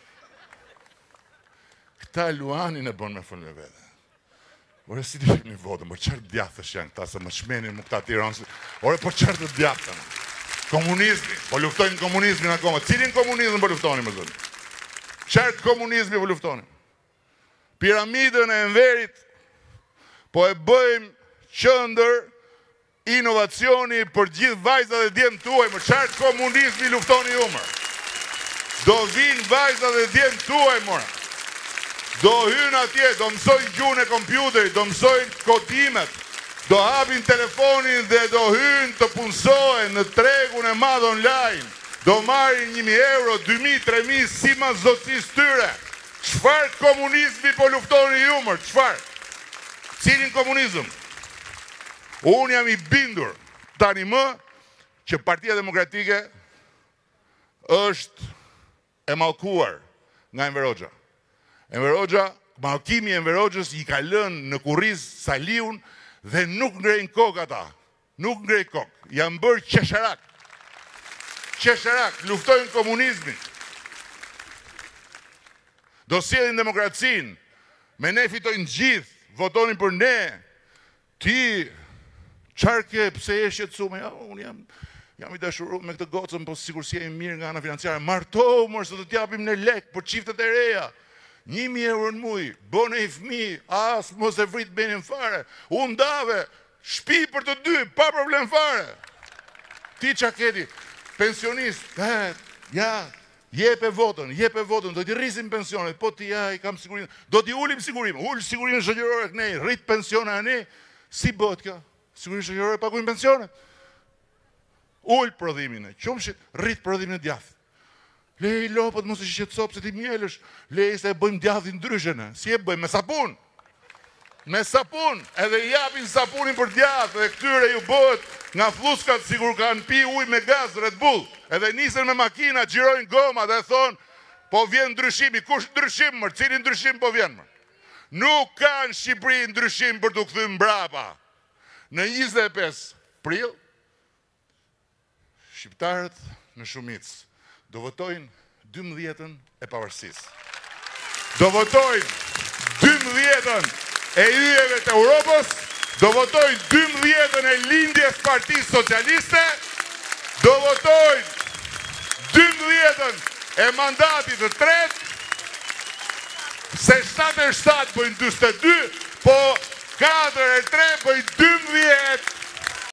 Këta luanin e bon me fëllë me vete. Ore, si të shqip një votën, por qërë djathës janë këta, se më shmenin më këta tironë. Ore, por qërë të djathën. Komunizmi, po luftojnë komunizmin akoma. Cilin komunizmin po luftojnë, më zënë? Qërë komunizmi po luftojnë? Piramidën e Enverit, po e bëjmë qëndër inovacioni për gjithë vajzat dhe djemë tuaj, më qërë komunizmi luftoni ju, mërë. Do vinë vajzat dhe djemë tuaj, mërë. Do hynë atje, do mësojnë gjuhën e kompjuterit, do mësojnë kodimet, do hapin telefonin dhe do hynë të punësojnë në tregun e madhë online, do marrin 1.000 euro, 2.000, 3.000, si ma zotësis tyre. Qfar komunizmi po luftoni ju, mërë, qfar? Cilin komunizm? Unë jam i bindur tani më që Partia Demokratike është e mallkuar nga Enver Hoxha. Enver Hoxha, mallkimi i Enver Hoxhës i ka lënë në kurriz Saliun dhe nuk ngrejnë kokë ata. Nuk ngrejnë kokë. Janë bërë qesharak. Qesharak, luftojnë komunizmin. do sjellin demokracinë, me ne fitojnë gjithë, votonin për ne, ti, qarë ke, pse e shqetësume, ja, unë jam i dashuru me këtë gocën, po sikur si e mirë nga ana financiare, martohu mërë, së të t'japim në lek për çiftet e reja, 1.000 euro në muj, bëne i fmi, as mos e vrit benin fare, unë dave, shpi për të dy, pa problem fare. Ti qaketi, pensionist, ja, jepe votën, do t'i rrisim pensionet, po ti ja i kam sigurinë, do t'i ulim sigurinë, ullë sigurinë shoqërore kënej, rrit pensione ane, si bët kjo? Sigurinë shoqërore paguajnë pensionet. Ullë prodhimin e qumshit, rrit prodhimin e djathit. Lej lopët mos i shqetëso pse ti mjelësh, lej se e bëjmë djathin ndryshën, si e bëjmë me sapun. Me sapun, edhe i japin sapunin për djath, dhe këtyre ju bëhet nga fluskat sikur kanë pi ujë me gaz Red Bull, edhe nisen me makina, xhirojnë goma dhe thonë, po vjen ndryshimi, kush ndryshim mërë, cili ndryshim po vjen mërë. Nuk kanë Shqipëri ndryshim për të kthyer mbrapa. Në 25 prill, shqiptarët në shumicë do votojnë 12-ën e pavarësisë. Do votojnë 12-ën e yjeve të Europës, do votojnë 12-ën e lindjes Partisë Socialiste, do votojnë 12-ën e mandatit të tretë, se 7 e 7 bëjnë 22, po 4 e 3 bëjnë 12